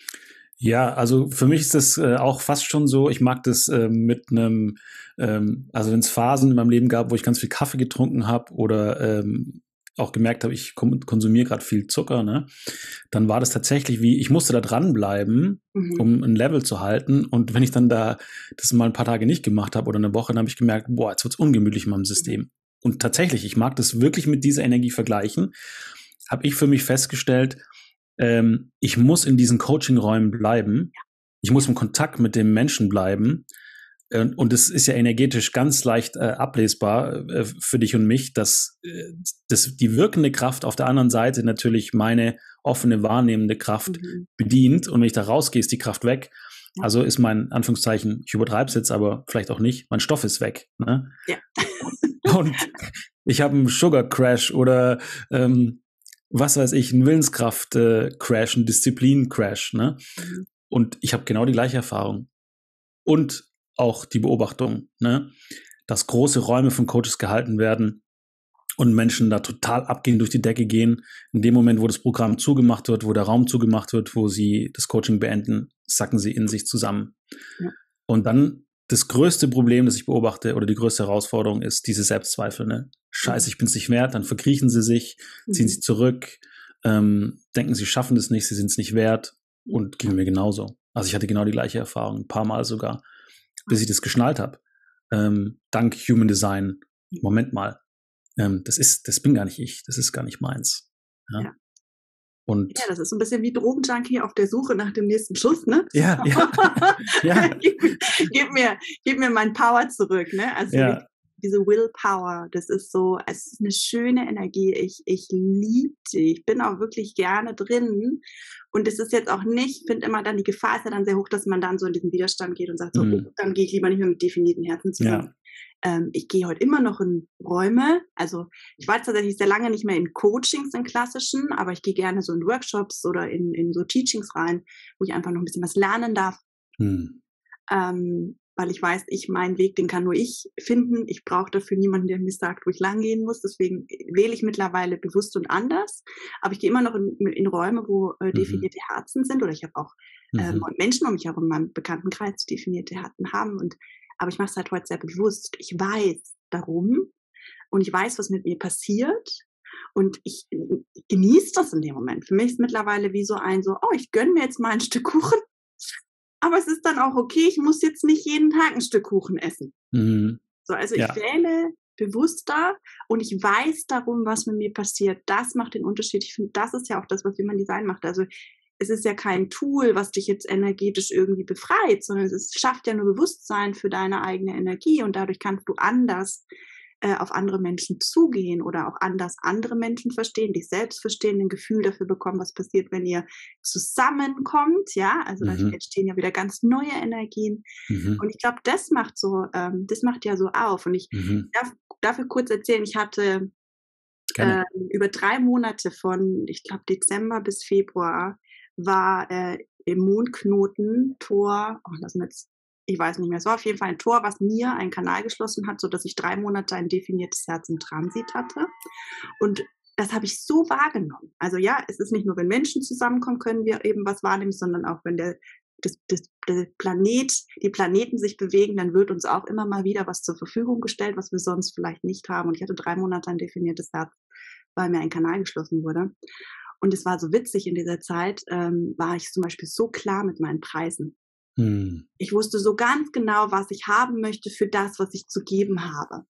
Ja, also für mich ist das äh, auch fast schon so, ich mag das äh, mit einem, ähm, also wenn es Phasen in meinem Leben gab, wo ich ganz viel Kaffee getrunken habe oder ähm, auch gemerkt habe, ich konsumiere gerade viel Zucker, ne, dann war das tatsächlich wie, ich musste da dranbleiben, mhm. um ein Level zu halten, und wenn ich dann da das mal ein paar Tage nicht gemacht habe oder eine Woche, dann habe ich gemerkt, boah, jetzt wird's ungemütlich in meinem System. Mhm. Und tatsächlich, ich mag das wirklich mit dieser Energie vergleichen, habe ich für mich festgestellt, Ähm, ich muss in diesen Coaching-Räumen bleiben. Ich muss im Kontakt mit dem Menschen bleiben. Äh, und es ist ja energetisch ganz leicht äh, ablesbar äh, für dich und mich, dass, äh, dass die wirkende Kraft auf der anderen Seite natürlich meine offene, wahrnehmende Kraft mhm. bedient. Und wenn ich da rausgehe, ist die Kraft weg. Ja. Also ist mein, Anführungszeichen, ich übertreibe es jetzt, aber vielleicht auch nicht, mein Stoff ist weg. Ne? Ja. Und ich habe einen Sugar Crash oder ähm, was weiß ich, ein Willenskraft-Crash, ein Disziplin-Crash, ne? Mhm. Und ich habe genau die gleiche Erfahrung. Und auch die Beobachtung, ne? Dass große Räume von Coaches gehalten werden und Menschen da total abgehen, durch die Decke gehen. In dem Moment, wo das Programm zugemacht wird, wo der Raum zugemacht wird, wo sie das Coaching beenden, sacken sie in sich zusammen. Ja. Und dann das größte Problem, das ich beobachte, oder die größte Herausforderung ist diese Selbstzweifel, ne? Scheiße, ich bin's nicht wert, dann verkriechen sie sich, ziehen mhm. sie zurück, ähm, denken, sie schaffen das nicht, sie sind es nicht wert, und ging mir genauso. Also ich hatte genau die gleiche Erfahrung, ein paar Mal sogar, bis ich das geschnallt habe. Ähm, dank Human Design. Moment mal, ähm, das ist, das bin gar nicht ich, das ist gar nicht meins. Ja. Ja. Und ja, das ist so ein bisschen wie Drogenjunkie auf der Suche nach dem nächsten Schuss, ne? Ja, ja. ja. gib, gib, mir, gib mir mein Power zurück, ne? Also ja. diese Willpower, das ist so, es ist eine schöne Energie. Ich, ich liebe die. Ich bin auch wirklich gerne drin. Und es ist jetzt auch nicht, ich finde immer dann, die Gefahr ist ja dann sehr hoch, dass man dann so in diesen Widerstand geht und sagt, so, mm. oh, dann gehe ich lieber nicht mehr mit definierten Herzen zusammen. Ja. Ähm, ich gehe heute immer noch in Räume, also ich war tatsächlich sehr lange nicht mehr in Coachings, in klassischen, aber ich gehe gerne so in Workshops oder in, in so Teachings rein, wo ich einfach noch ein bisschen was lernen darf, hm. ähm, weil ich weiß, ich meinen Weg, den kann nur ich finden. Ich brauche dafür niemanden, der mir sagt, wo ich lang gehen muss. Deswegen wähle ich mittlerweile bewusst und anders. Aber ich gehe immer noch in, in Räume, wo äh, definierte mhm. Herzen sind. Oder ich habe auch äh, mhm. Menschen um mich herum in meinem Bekanntenkreis, die definierte Herzen haben. Und, aber ich mache es halt heute sehr bewusst. Ich weiß darum und ich weiß, was mit mir passiert. Und ich, ich genieße das in dem Moment. Für mich ist es mittlerweile wie so ein, so, oh, ich gönne mir jetzt mal ein Stück Kuchen. Aber es ist dann auch okay, ich muss jetzt nicht jeden Tag ein Stück Kuchen essen. Mhm. So, also ja. ich wähle bewusster und ich weiß darum, was mit mir passiert. Das macht den Unterschied. Ich finde, das ist ja auch das, was Human Design macht. Also es ist ja kein Tool, was dich jetzt energetisch irgendwie befreit, sondern es schafft ja nur Bewusstsein für deine eigene Energie und dadurch kannst du anders äh, auf andere Menschen zugehen oder auch anders andere Menschen verstehen, dich selbst verstehen, ein Gefühl dafür bekommen, was passiert, wenn ihr zusammenkommt, ja, also mhm. da entstehen ja wieder ganz neue Energien mhm. und ich glaube, das macht so, ähm, das macht ja so auf und ich mhm. darf dafür kurz erzählen, ich hatte äh, über drei Monate von, ich glaube, Dezember bis Februar war äh, im Mondknoten Tor, oh, lass mir jetzt, ich weiß nicht mehr, es war auf jeden Fall ein Tor, was mir einen Kanal geschlossen hat, sodass ich drei Monate ein definiertes Herz im Transit hatte. Und das habe ich so wahrgenommen. Also ja, es ist nicht nur, wenn Menschen zusammenkommen, können wir eben was wahrnehmen, sondern auch wenn der, das, das, der Planet, die Planeten sich bewegen, dann wird uns auch immer mal wieder was zur Verfügung gestellt, was wir sonst vielleicht nicht haben. Und ich hatte drei Monate ein definiertes Herz, weil mir ein Kanal geschlossen wurde. Und es war so witzig, in dieser Zeit ähm, war ich zum Beispiel so klar mit meinen Preisen. Hm. Ich wusste so ganz genau, was ich haben möchte für das, was ich zu geben habe.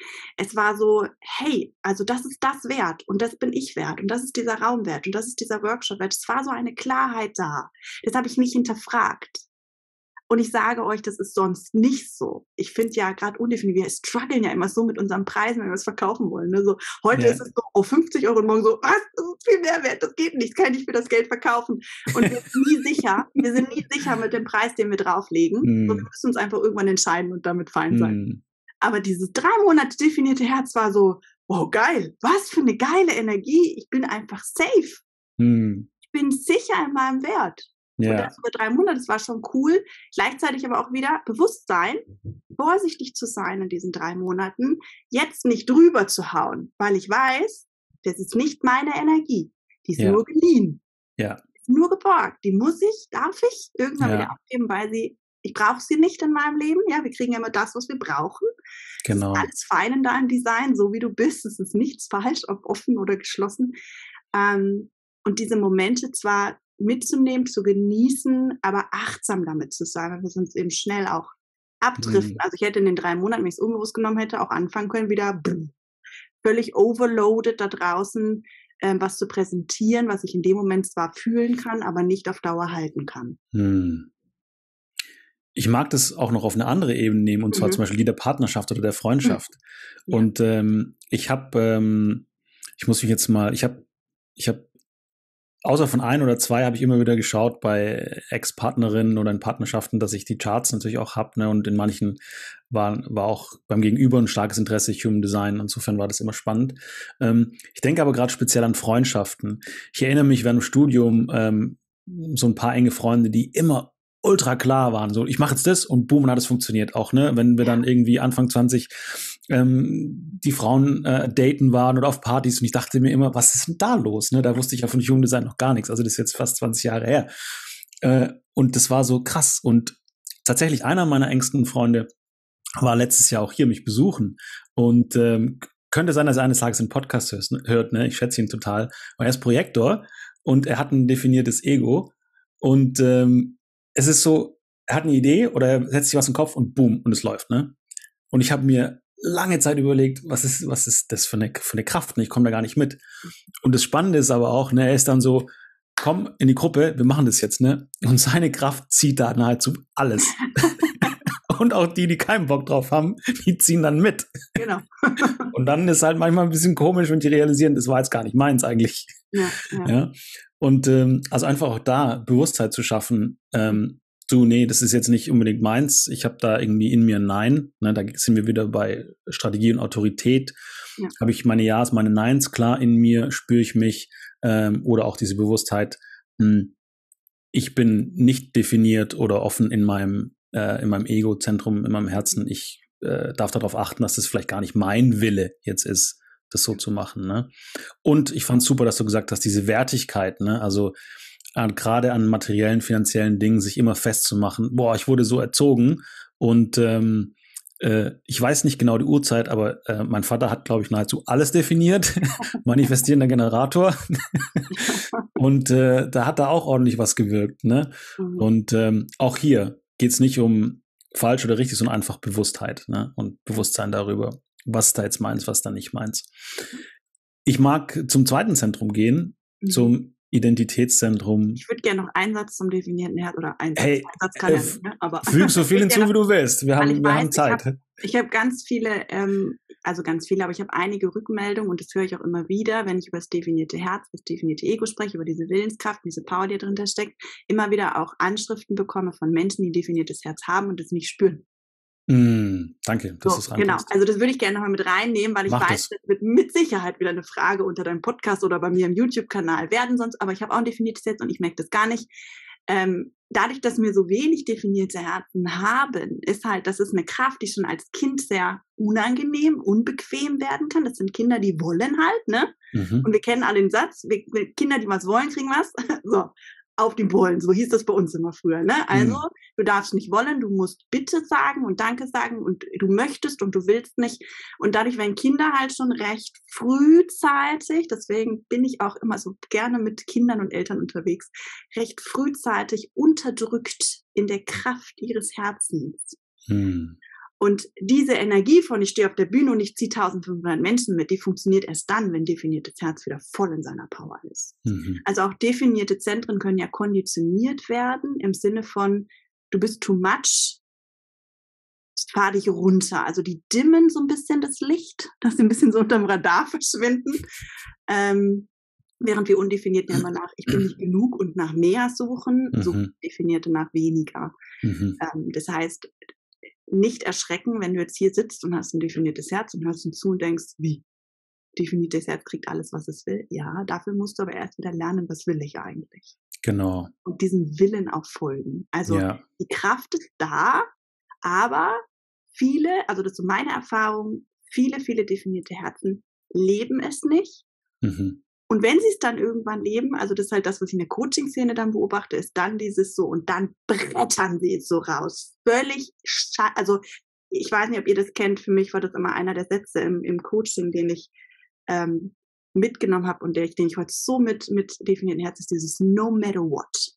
Es war so, hey, also das ist das wert und das bin ich wert und das ist dieser Raum wert und das ist dieser Workshop wert. Es war so eine Klarheit da. Das habe ich nicht hinterfragt. Und ich sage euch, das ist sonst nicht so. Ich finde ja gerade undefiniert, wir strugglen ja immer so mit unseren Preisen, wenn wir es verkaufen wollen. Ne? So, heute ja. ist es so auf fünfzig Euro und morgen so, was, das ist viel mehr wert, das geht nicht, das kann ich nicht für das Geld verkaufen. Und wir sind nie sicher, wir sind nie sicher mit dem Preis, den wir drauflegen. Mm. Und wir müssen uns einfach irgendwann entscheiden und damit fein sein. Mm. Aber dieses drei Monate definierte Herz war so, wow, geil, was für eine geile Energie, ich bin einfach safe. Mm. Ich bin sicher in meinem Wert. Ja. Und das über drei Monate, das war schon cool. Gleichzeitig aber auch wieder Bewusstsein, vorsichtig zu sein in diesen drei Monaten, jetzt nicht drüber zu hauen, weil ich weiß, das ist nicht meine Energie. Die ist ja. nur geliehen. Ja. Die ist nur geborgt. Die muss ich, darf ich irgendwann ja. wieder abgeben, weil sie, ich brauche sie nicht in meinem Leben. Ja, wir kriegen ja immer das, was wir brauchen. Genau. Es ist alles fein in deinem Design, so wie du bist. Es ist nichts falsch, ob offen oder geschlossen. Ähm, und diese Momente zwar mitzunehmen, zu genießen, aber achtsam damit zu sein, weil wir sonst eben schnell auch abdriften. Mhm. Also ich hätte in den drei Monaten, wenn ich es unbewusst genommen hätte, auch anfangen können, wieder brr, völlig overloaded da draußen ähm, was zu präsentieren, was ich in dem Moment zwar fühlen kann, aber nicht auf Dauer halten kann. Mhm. Ich mag das auch noch auf eine andere Ebene nehmen, und zwar mhm. zum Beispiel die der Partnerschaft oder der Freundschaft. Mhm. Ja. Und ähm, ich habe, ähm, ich muss mich jetzt mal, ich habe, ich habe außer von ein oder zwei habe ich immer wieder geschaut bei Ex-Partnerinnen oder in Partnerschaften, dass ich die Charts natürlich auch habe, ne? Und in manchen war, war auch beim Gegenüber ein starkes Interesse, Human Design. Insofern war das immer spannend. Ähm, ich denke aber gerade speziell an Freundschaften. Ich erinnere mich während dem Studium ähm, so ein paar enge Freunde, die immer ultra klar waren. So, ich mache jetzt das und boom, dann hat es funktioniert auch, ne? Wenn wir dann irgendwie Anfang zwanzig ähm, die Frauen äh, daten waren oder auf Partys und ich dachte mir immer, was ist denn da los? Ne? Da wusste ich ja von Human Design noch gar nichts. Also das ist jetzt fast zwanzig Jahre her. Äh, und das war so krass. Und tatsächlich einer meiner engsten Freunde war letztes Jahr auch hier mich besuchen. Und ähm, könnte sein, dass er eines Tages einen Podcast hört. Ne? Ich schätze ihn total. Und er ist Projektor und er hat ein definiertes Ego. Und ähm, es ist so, er hat eine Idee oder er setzt sich was in den Kopf und boom, und es läuft. Ne? Und ich habe mir lange Zeit überlegt, was ist, was ist das für eine, für eine Kraft? Ne? Ich komme da gar nicht mit. Und das Spannende ist aber auch, ne, er ist dann so, komm in die Gruppe, wir machen das jetzt, ne? Und seine Kraft zieht da nahezu alles. Und auch die, die keinen Bock drauf haben, die ziehen dann mit. Genau. Und dann ist halt manchmal ein bisschen komisch, wenn die realisieren, das war jetzt gar nicht meins eigentlich. Ja, ja. Ja? Und ähm, also einfach auch da Bewusstheit zu schaffen, ähm, du, nee, das ist jetzt nicht unbedingt meins. Ich habe da irgendwie in mir ein Nein. Ne, da sind wir wieder bei Strategie und Autorität. Ja. Habe ich meine Ja's, meine Neins klar in mir, spüre ich mich. Ähm, oder auch diese Bewusstheit, mh, ich bin nicht definiert oder offen in meinem, äh, in meinem Ego-Zentrum, in meinem Herzen. Ich äh, darf darauf achten, dass das vielleicht gar nicht mein Wille jetzt ist, das so zu machen. Ne? Und ich fand es super, dass du gesagt hast, diese Wertigkeit, ne? Also An, gerade an materiellen, finanziellen Dingen sich immer festzumachen, boah, ich wurde so erzogen und ähm, äh, ich weiß nicht genau die Uhrzeit, aber äh, mein Vater hat, glaube ich, nahezu alles definiert, manifestierender Generator und äh, da hat da auch ordentlich was gewirkt, ne? Mhm. Und ähm, auch hier geht es nicht um falsch oder richtig, sondern einfach Bewusstheit, ne? Und Bewusstsein darüber, was da jetzt meins, was da nicht meins. Ich mag zum zweiten Zentrum gehen, mhm. zum Identitätszentrum. Ich würde gerne noch einen Satz zum definierten Herz oder einen Satz. Hey, Satz kann äh, ja nicht, ne? Aber füg so viel hinzu, wie du willst. Wir haben, wir weiß, haben Zeit. Ich habe hab ganz viele, ähm, also ganz viele, aber ich habe einige Rückmeldungen und das höre ich auch immer wieder, wenn ich über das definierte Herz, das definierte Ego spreche, über diese Willenskraft, diese Power, die dahinter steckt, immer wieder auch Anschriften bekomme von Menschen, die ein definiertes Herz haben und es nicht spüren. Mm, danke, dass So, du es genau. reinbringst. Also das würde ich gerne nochmal mit reinnehmen, weil ich Mach weiß, das. das wird mit Sicherheit wieder eine Frage unter deinem Podcast oder bei mir im YouTube-Kanal werden sonst, aber ich habe auch ein definiertes Herz und ich merke das gar nicht. Ähm, dadurch, dass wir so wenig definierte Herzen haben, ist halt, das ist eine Kraft, die schon als Kind sehr unangenehm, unbequem werden kann. Das sind Kinder, die wollen halt, ne? Mhm. Und wir kennen alle den Satz, wir, wir Kinder, die was wollen, kriegen was. So, auf die Bullen. So hieß das bei uns immer früher, ne? Also, Mhm. du darfst nicht wollen, du musst Bitte sagen und Danke sagen und du möchtest und du willst nicht. Und dadurch werden Kinder halt schon recht frühzeitig, deswegen bin ich auch immer so gerne mit Kindern und Eltern unterwegs, recht frühzeitig unterdrückt in der Kraft ihres Herzens. Mhm. Und diese Energie von, ich stehe auf der Bühne und ich ziehe eintausendfünfhundert Menschen mit, die funktioniert erst dann, wenn definiertes Herz wieder voll in seiner Power ist. Mhm. Also auch definierte Zentren können ja konditioniert werden im Sinne von, du bist too much, fahr dich runter. Also die dimmen so ein bisschen das Licht, dass sie ein bisschen so unterm Radar verschwinden. Ähm, während wir Undefinierten ja immer nach, ich bin nicht genug und nach mehr suchen, Mhm. suchen Definierte nach weniger. Mhm. Ähm, das heißt, nicht erschrecken, wenn du jetzt hier sitzt und hast ein definiertes Herz und hörst uns zu und denkst, wie? Definiertes Herz kriegt alles, was es will. Ja, dafür musst du aber erst wieder lernen, was will ich eigentlich? Genau. Und diesem Willen auch folgen. Also Ja. die Kraft ist da, aber viele, also das ist so meine Erfahrung, viele, viele definierte Herzen leben es nicht. Mhm. Und wenn sie es dann irgendwann leben, also das ist halt das, was ich in der Coaching-Szene dann beobachte, ist dann dieses so, und dann brettern sie es so raus. Völlig, scha- also ich weiß nicht, ob ihr das kennt, für mich war das immer einer der Sätze im, im Coaching, den ich ähm, mitgenommen habe und der ich, den ich heute so mit, mit definierten Herz ist dieses No matter what.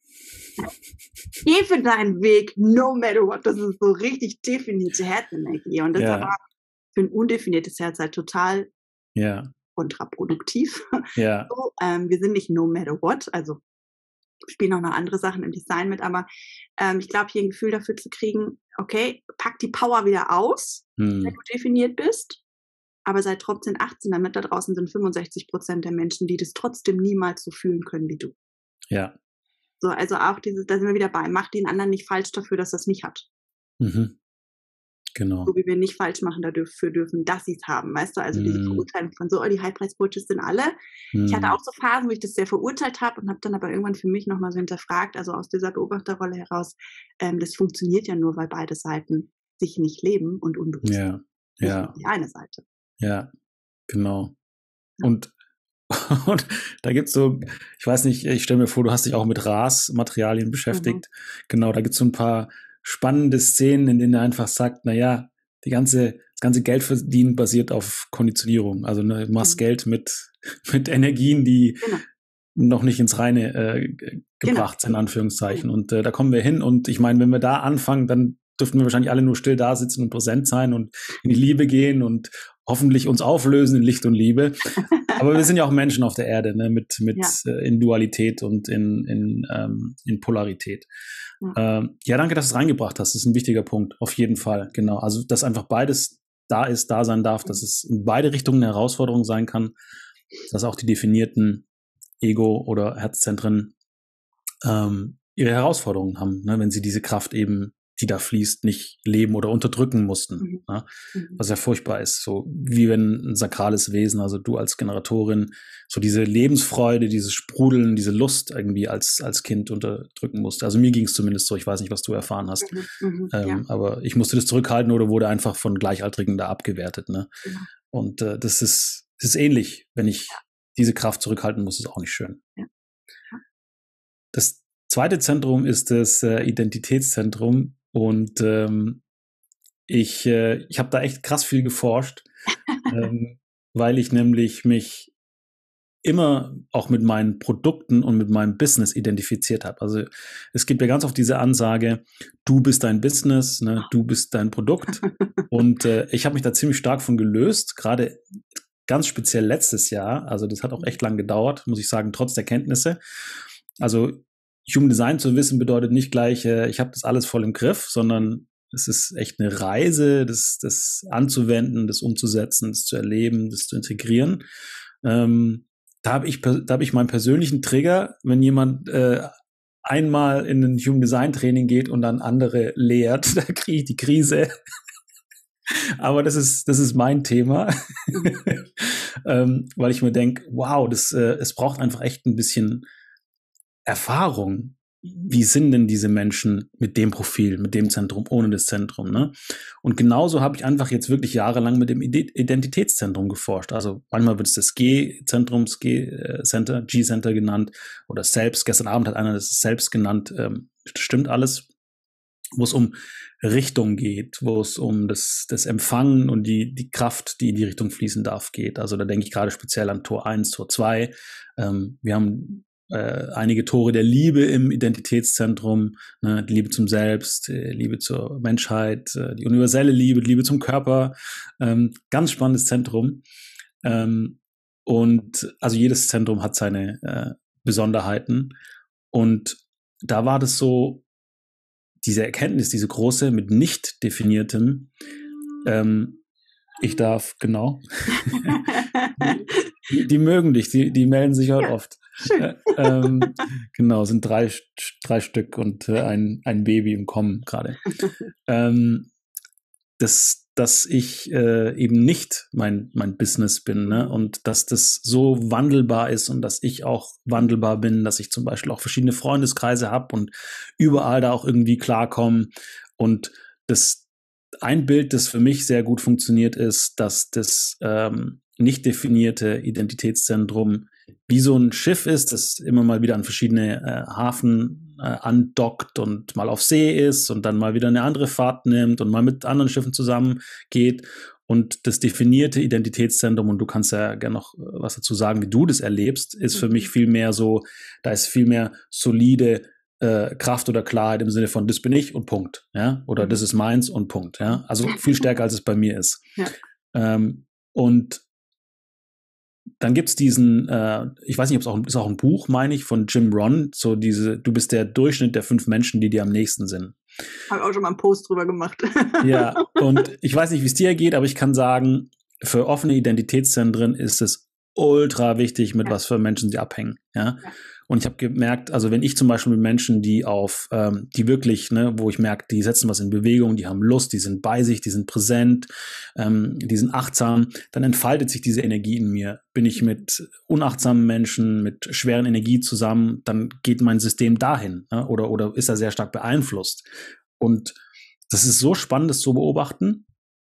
Geh für deinen Weg, no matter what. Das ist so richtig definierte Herzenergie. Und das Ja. ist aber für ein undefiniertes Herz halt total Ja. kontraproduktiv. Ja. So, ähm, wir sind nicht no matter what, also spielen auch noch andere Sachen im Design mit, aber ähm, ich glaube, hier ein Gefühl dafür zu kriegen, okay, pack die Power wieder aus, Mhm. wenn du definiert bist, aber sei trotzdem achtzehn, damit da draußen sind fünfundsechzig Prozent der Menschen, die das trotzdem niemals so fühlen können wie du. Ja. So, also auch dieses, da sind wir wieder bei, mach den anderen nicht falsch dafür, dass er es nicht hat. Mhm. Genau. So wie wir nicht falsch machen dafür dürfen, dass sie es haben, weißt du? Also diese Mhm. Verurteilung von so, oh, die High-Price-Coaches sind alle. Ich hatte Mhm. auch so Phasen, wo ich das sehr verurteilt habe und habe dann aber irgendwann für mich nochmal so hinterfragt, also aus dieser Beobachterrolle heraus, ähm, das funktioniert ja nur, weil beide Seiten sich nicht leben und unbewusst. Ja. Nicht Ja. nur die eine Seite. Ja. Genau. Ja. Und Und da gibt's so, ich weiß nicht, ich stelle mir vor, du hast dich auch mit R A S-Materialien beschäftigt. Mhm. Genau, da gibt's so ein paar spannende Szenen, in denen er einfach sagt, na ja, die ganze, das ganze Geld verdienen basiert auf Konditionierung. Also ne, du machst Mhm. Geld mit, mit Energien, die Genau. noch nicht ins Reine äh, ge- Genau. gebracht sind, in Anführungszeichen. Und äh, da kommen wir hin. Und ich meine, wenn wir da anfangen, dann dürften wir wahrscheinlich alle nur still da sitzen und präsent sein und in die Liebe gehen und hoffentlich uns auflösen in Licht und Liebe. Aber wir sind ja auch Menschen auf der Erde, ne, mit, mit Ja. äh, in Dualität und in, in, ähm, in Polarität. Ja. Ähm, ja, danke, dass du es reingebracht hast. Das ist ein wichtiger Punkt, auf jeden Fall. Genau. Also, dass einfach beides da ist, da sein darf, dass es in beide Richtungen eine Herausforderung sein kann, dass auch die definierten Ego- oder Herzzentren ähm, ihre Herausforderungen haben, ne, wenn sie diese Kraft eben, die da fließt, nicht leben oder unterdrücken mussten. Mhm. Ne? Mhm. Was ja furchtbar ist. So wie wenn ein sakrales Wesen, also du als Generatorin, so diese Lebensfreude, dieses Sprudeln, diese Lust irgendwie als, als Kind unterdrücken musste. Also mir ging es zumindest so, ich weiß nicht, was du erfahren hast. Mhm. Mhm. Ähm, Ja. aber ich musste das zurückhalten oder wurde einfach von Gleichaltrigen da abgewertet. Ne? Genau. Und äh, das ist, das ist ähnlich. Wenn ich diese Kraft zurückhalten muss, ist auch nicht schön. Ja. Das zweite Zentrum ist das äh, Identitätszentrum. Und ähm, ich, äh, ich habe da echt krass viel geforscht, ähm, weil ich nämlich mich immer auch mit meinen Produkten und mit meinem Business identifiziert habe. Also es gibt ja ganz oft diese Ansage, du bist dein Business, ne, du bist dein Produkt. Und äh, ich habe mich da ziemlich stark von gelöst, gerade ganz speziell letztes Jahr. Also das hat auch echt lang gedauert, muss ich sagen, trotz der Kenntnisse. Also Human Design zu wissen bedeutet nicht gleich, äh, ich habe das alles voll im Griff, sondern es ist echt eine Reise, das, das anzuwenden, das umzusetzen, das zu erleben, das zu integrieren. Ähm, da habe ich, da hab ich meinen persönlichen Trigger, wenn jemand äh, einmal in ein Human Design Training geht und dann andere lehrt, da kriege ich die Krise. Aber das ist, das ist mein Thema, ähm, weil ich mir denke, wow, das, äh, es braucht einfach echt ein bisschen Erfahrung. Wie sind denn diese Menschen mit dem Profil, mit dem Zentrum, ohne das Zentrum, ne? Und genauso habe ich einfach jetzt wirklich jahrelang mit dem Identitätszentrum geforscht. Also manchmal wird es das G-Zentrum, das G-Center, G-Center genannt oder Selbst. Gestern Abend hat einer das Selbst genannt. Ähm, stimmt alles. Wo es um Richtung geht, wo es um das, das Empfangen und die, die Kraft, die in die Richtung fließen darf, geht. Also da denke ich gerade speziell an Tor eins, Tor zwei. Ähm, wir haben äh, einige Tore der Liebe im Identitätszentrum, ne? Die Liebe zum Selbst, die Liebe zur Menschheit, äh, die universelle Liebe, die Liebe zum Körper. Ähm, ganz spannendes Zentrum. Ähm, und also jedes Zentrum hat seine äh, Besonderheiten. Und da war das so, diese Erkenntnis, diese große mit nicht definiertem, ähm, ich darf, genau, die, die mögen dich, die, die melden sich halt ja, oft. Äh, ähm, genau, sind drei, drei Stück und äh, ein, ein Baby im Kommen gerade. ähm, das, dass ich äh, eben nicht mein, mein Business bin, ne? Und dass das so wandelbar ist und dass ich auch wandelbar bin, dass ich zum Beispiel auch verschiedene Freundeskreise habe und überall da auch irgendwie klarkomme. Und das ein Bild, das für mich sehr gut funktioniert, ist, dass das ähm, nicht definierte Identitätszentrum wie so ein Schiff ist, das immer mal wieder an verschiedene äh, Hafen äh, andockt und mal auf See ist und dann mal wieder eine andere Fahrt nimmt und mal mit anderen Schiffen zusammen geht. Und das definierte Identitätszentrum, und du kannst ja gerne noch was dazu sagen, wie du das erlebst, ist für mich viel mehr so, da ist viel mehr solide äh, Kraft oder Klarheit im Sinne von, das bin ich und Punkt. Ja? Oder das ist meins und Punkt. Ja? Also viel stärker, als es bei mir ist. Ja. Ähm, und dann gibt's diesen, äh, ich weiß nicht, ob es auch, ist auch ein Buch, meine ich, von Jim Rohn, so diese, du bist der Durchschnitt der fünf Menschen, die dir am nächsten sind. Habe auch schon mal einen Post drüber gemacht. Ja, und ich weiß nicht, wie es dir geht, aber ich kann sagen, für offene Identitätszentren ist es ultra wichtig, mit ja. was für Menschen sie abhängen. Ja. ja. Und ich habe gemerkt, also wenn ich zum Beispiel mit Menschen, die auf, ähm, die wirklich, ne, wo ich merke, die setzen was in Bewegung, die haben Lust, die sind bei sich, die sind präsent, ähm, die sind achtsam, dann entfaltet sich diese Energie in mir. Bin ich mit unachtsamen Menschen, mit schweren Energie zusammen, dann geht mein System dahin, ne, oder, oder ist er sehr stark beeinflusst. Und das ist so spannend, das zu beobachten.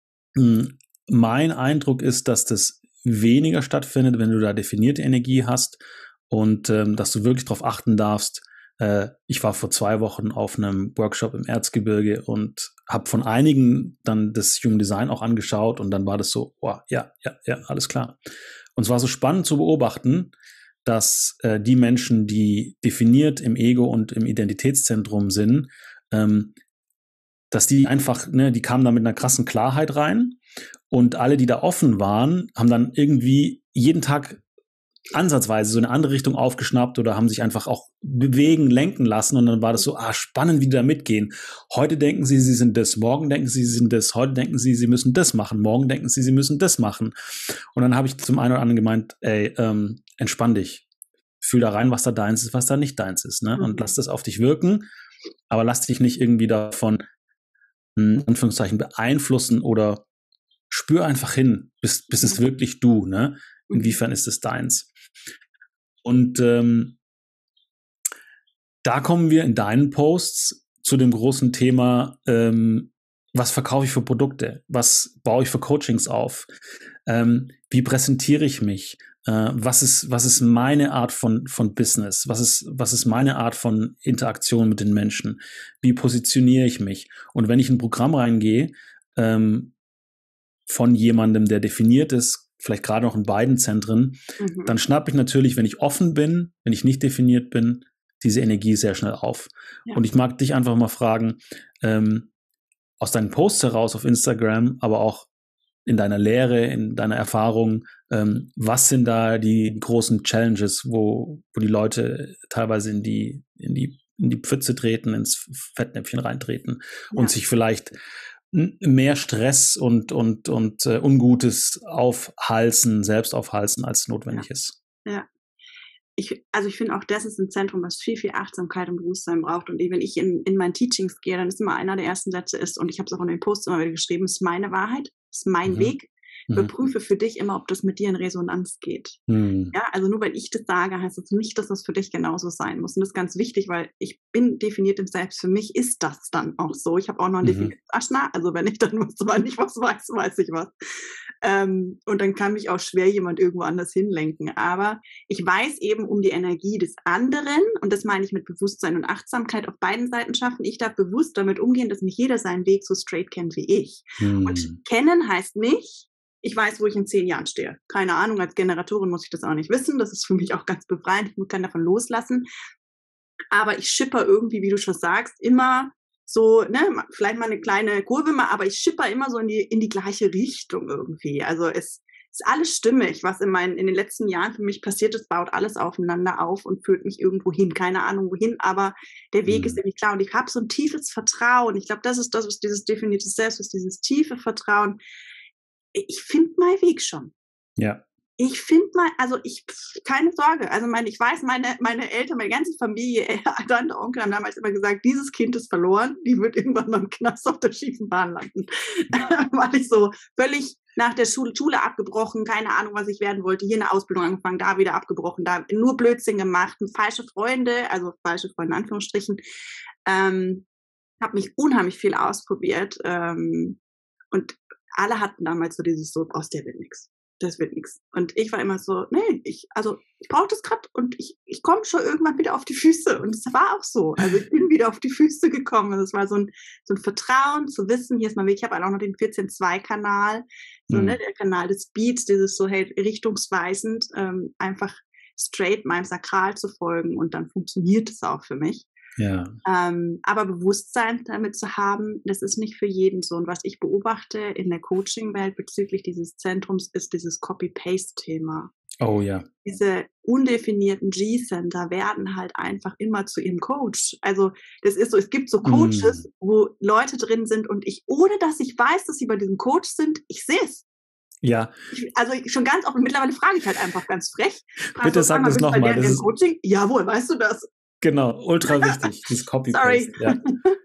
Mein Eindruck ist, dass das weniger stattfindet, wenn du da definierte Energie hast. Und ähm, dass du wirklich darauf achten darfst. Äh, ich war vor zwei Wochen auf einem Workshop im Erzgebirge und habe von einigen dann das Human Design auch angeschaut und dann war das so, oh, ja, ja, ja, alles klar. Und es war so spannend zu beobachten, dass äh, die Menschen, die definiert im Ego und im Identitätszentrum sind, ähm, dass die einfach, ne, die kamen da mit einer krassen Klarheit rein und alle, die da offen waren, haben dann irgendwie jeden Tag ansatzweise so eine andere Richtung aufgeschnappt oder haben sich einfach auch bewegen, lenken lassen und dann war das so, ah, spannend, wie die da mitgehen. Heute denken sie, sie sind das, morgen denken sie, sie sind das, heute denken sie, sie müssen das machen, morgen denken sie, sie müssen das machen. Und dann habe ich zum einen oder anderen gemeint, ey, ähm, entspann dich, fühl da rein, was da deins ist, was da nicht deins ist, ne? Mhm. Und lass das auf dich wirken, aber lass dich nicht irgendwie davon, in Anführungszeichen, beeinflussen oder spür einfach hin, bis, bis es wirklich du, ne? Inwiefern ist es deins? Und ähm, da kommen wir in deinen Posts zu dem großen Thema, ähm, was verkaufe ich für Produkte? Was baue ich für Coachings auf? Ähm, wie präsentiere ich mich? Äh, was ist, was ist meine Art von, von Business? Was ist, was ist meine Art von Interaktion mit den Menschen? Wie positioniere ich mich? Und wenn ich in ein Programm reingehe, ähm, von jemandem, der definiert ist, vielleicht gerade noch in beiden Zentren, mhm. dann schnappe ich natürlich, wenn ich offen bin, wenn ich nicht definiert bin, diese Energie sehr schnell auf. Ja. Und ich mag dich einfach mal fragen, ähm, aus deinen Posts heraus auf Instagram, aber auch in deiner Lehre, in deiner Erfahrung, ähm, was sind da die großen Challenges, wo, wo die Leute teilweise in die, in die, in die Pfütze treten, ins Fettnäpfchen reintreten ja. und sich vielleicht mehr Stress und, und, und uh, Ungutes aufhalsen, selbst aufhalsen, als notwendig ja. ist. Ja. ich, also ich finde auch, das ist ein Zentrum, was viel, viel Achtsamkeit und Bewusstsein braucht. Und wenn ich in, in meinen Teachings gehe, dann ist immer einer der ersten Sätze ist, und ich habe es auch in den Posts immer wieder geschrieben, ist meine Wahrheit, ist mein Mhm. Weg. Mhm. Überprüfe für dich immer, ob das mit dir in Resonanz geht. Mhm. Ja, also nur weil ich das sage, heißt das nicht, dass das für dich genauso sein muss. Und das ist ganz wichtig, weil ich bin definiert im Selbst. Für mich ist das dann auch so. Ich habe auch noch ein Mhm. definiertes Aschna. Also wenn ich dann was, weil ich was weiß, weiß ich was. Ähm, und dann kann mich auch schwer jemand irgendwo anders hinlenken. Aber ich weiß eben um die Energie des anderen. Und das meine ich mit Bewusstsein und Achtsamkeit auf beiden Seiten schaffen. Ich darf bewusst damit umgehen, dass nicht jeder seinen Weg so straight kennt wie ich. Mhm. Und kennen heißt nicht, ich weiß, wo ich in zehn Jahren stehe. Keine Ahnung, als Generatorin muss ich das auch nicht wissen. Das ist für mich auch ganz befreiend. Ich kann davon loslassen. Aber ich schipper irgendwie, wie du schon sagst, immer so, ne, vielleicht mal eine kleine Kurve, mal, aber ich schipper immer so in die, in die gleiche Richtung irgendwie. Also es ist alles stimmig, was in meinen, in den letzten Jahren für mich passiert ist, baut alles aufeinander auf und führt mich irgendwo hin. Keine Ahnung wohin, aber der Weg Mhm. ist irgendwie klar. Und ich habe so ein tiefes Vertrauen. Ich glaube, das ist das, was dieses definierte Selbst ist, dieses tiefe Vertrauen. Ich finde meinen Weg schon. Ja. Ich finde mal, also ich, keine Sorge, also meine, ich weiß, meine, meine Eltern, meine ganze Familie, Tante, Onkel haben damals immer gesagt, dieses Kind ist verloren, die wird irgendwann mal im Knast auf der schiefen Bahn landen. Weil ich so völlig nach der Schule, Schule abgebrochen, keine Ahnung, was ich werden wollte, hier eine Ausbildung angefangen, da wieder abgebrochen, da nur Blödsinn gemacht, falsche Freunde, also falsche Freunde in Anführungsstrichen, ähm, habe mich unheimlich viel ausprobiert, ähm, und alle hatten damals so dieses so, aus der wird nix. Das wird nix. Und ich war immer so, nee, ich, also ich brauche das gerade und ich, ich komme schon irgendwann wieder auf die Füße. Und es war auch so. Also ich bin wieder auf die Füße gekommen. Also es war so ein, so ein Vertrauen, zu wissen, hier ist mein Weg. Ich habe auch noch den vierzehn zwei Kanal, so, Mhm. ne, der Kanal des Beats, dieses so, hey, richtungsweisend, ähm, einfach straight meinem Sakral zu folgen und dann funktioniert es auch für mich. Ja. Ähm, aber Bewusstsein damit zu haben, das ist nicht für jeden so. Und was ich beobachte in der Coaching-Welt bezüglich dieses Zentrums, ist dieses Copy-Paste-Thema. Oh ja. Diese undefinierten G-Center werden halt einfach immer zu ihrem Coach. Also das ist so, es gibt so Coaches, Mhm. wo Leute drin sind und ich, ohne dass ich weiß, dass sie bei diesem Coach sind, ich sehe es. Ja. Ich, also schon ganz oft, mittlerweile frage ich halt einfach ganz frech. Frage Bitte so, sag mal, das bist du bei nochmal. der Das im ist Coaching? Ja, wohl, weißt du das? genau ultra wichtig, dieses Sorry. Copy-Paste. Ja.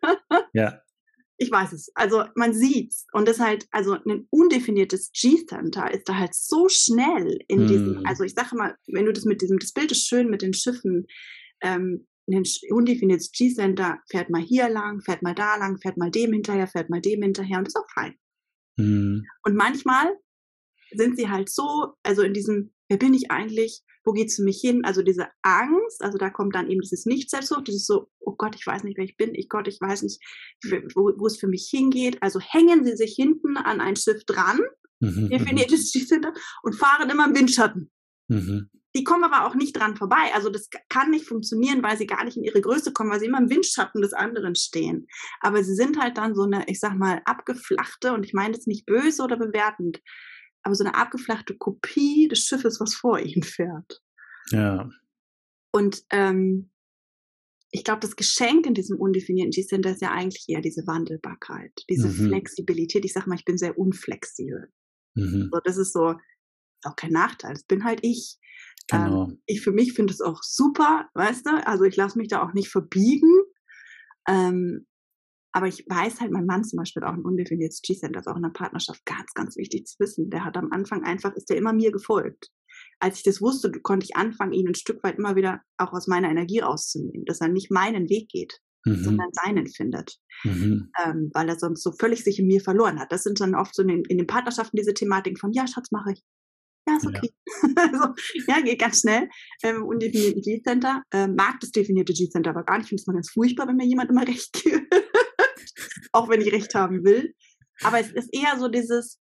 Ja. Ich weiß es. Also man sieht's. Und das halt, also ein undefiniertes G-Center ist da halt so schnell in diesem, Mhm. also ich sage mal, wenn du das mit diesem, das Bild ist schön mit den Schiffen, ähm, ein undefiniertes G-Center fährt mal hier lang, fährt mal da lang, fährt mal dem hinterher, fährt mal dem hinterher und ist auch fein. Mhm. Und manchmal sind sie halt so, also in diesem, wer bin ich eigentlich? Wo geht's für mich hin? Also diese Angst, also da kommt dann eben dieses Nicht-Selbstsucht, dieses so, oh Gott, ich weiß nicht, wer ich bin, ich Gott, ich weiß nicht, wo, wo es für mich hingeht. Also hängen sie sich hinten an ein Schiff dran, Mhm. definiertes G-Center, und fahren immer im Windschatten. Mhm. Die kommen aber auch nicht dran vorbei. Also das kann nicht funktionieren, weil sie gar nicht in ihre Größe kommen, weil sie immer im Windschatten des anderen stehen. Aber sie sind halt dann so eine, ich sag mal, abgeflachte, und ich meine das nicht böse oder bewertend, aber so eine abgeflachte Kopie des Schiffes, was vor ihnen fährt. Ja. Und ähm, ich glaube, das Geschenk in diesem undefinierten G-Center ist ja eigentlich eher diese Wandelbarkeit, diese Mhm. Flexibilität. Ich sag mal, ich bin sehr unflexibel. Mhm. So, das ist so, ist auch kein Nachteil. Das bin halt ich. Genau. Ähm, ich für mich finde es auch super, weißt du? Also ich lasse mich da auch nicht verbiegen. Ähm, aber ich weiß halt, mein Mann zum Beispiel auch ein undefiniertes G-Center, ist auch in der Partnerschaft ganz, ganz wichtig zu wissen. Der hat am Anfang einfach, ist der immer mir gefolgt. Als ich das wusste, konnte ich anfangen, ihn ein Stück weit immer wieder auch aus meiner Energie rauszunehmen, dass er nicht meinen Weg geht, Mhm. sondern seinen findet. Mhm. Ähm, weil er sonst so völlig sich in mir verloren hat. Das sind dann oft so in den, in den Partnerschaften diese Thematiken von, ja, Schatz, mache ich. Ja, ist Ja. okay. Also, ja, geht ganz schnell. Ähm, undefinierten G-Center. Ähm, mag das definierte G-Center aber gar nicht. Ich finde es mal ganz furchtbar, wenn mir jemand immer recht gibt. Auch wenn ich recht haben will. Aber es ist eher so dieses,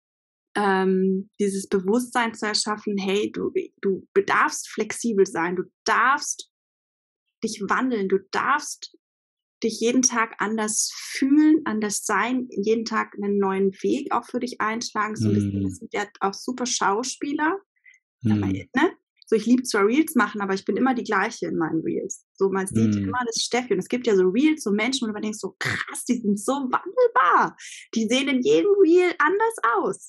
ähm, dieses Bewusstsein zu erschaffen, hey, du, du darfst flexibel sein, du darfst dich wandeln, du darfst dich jeden Tag anders fühlen, anders sein, jeden Tag einen neuen Weg auch für dich einschlagen. So ein bisschen, das Mhm. sind ja auch super Schauspieler. Sag mal, Mhm. ne? So, ich liebe zwar Reels machen, aber ich bin immer die gleiche in meinen Reels. So, man sieht Mhm. immer das Steffi. Und es gibt ja so Reels, so Menschen, wo man denkt so, krass, die sind so wandelbar. Die sehen in jedem Reel anders aus.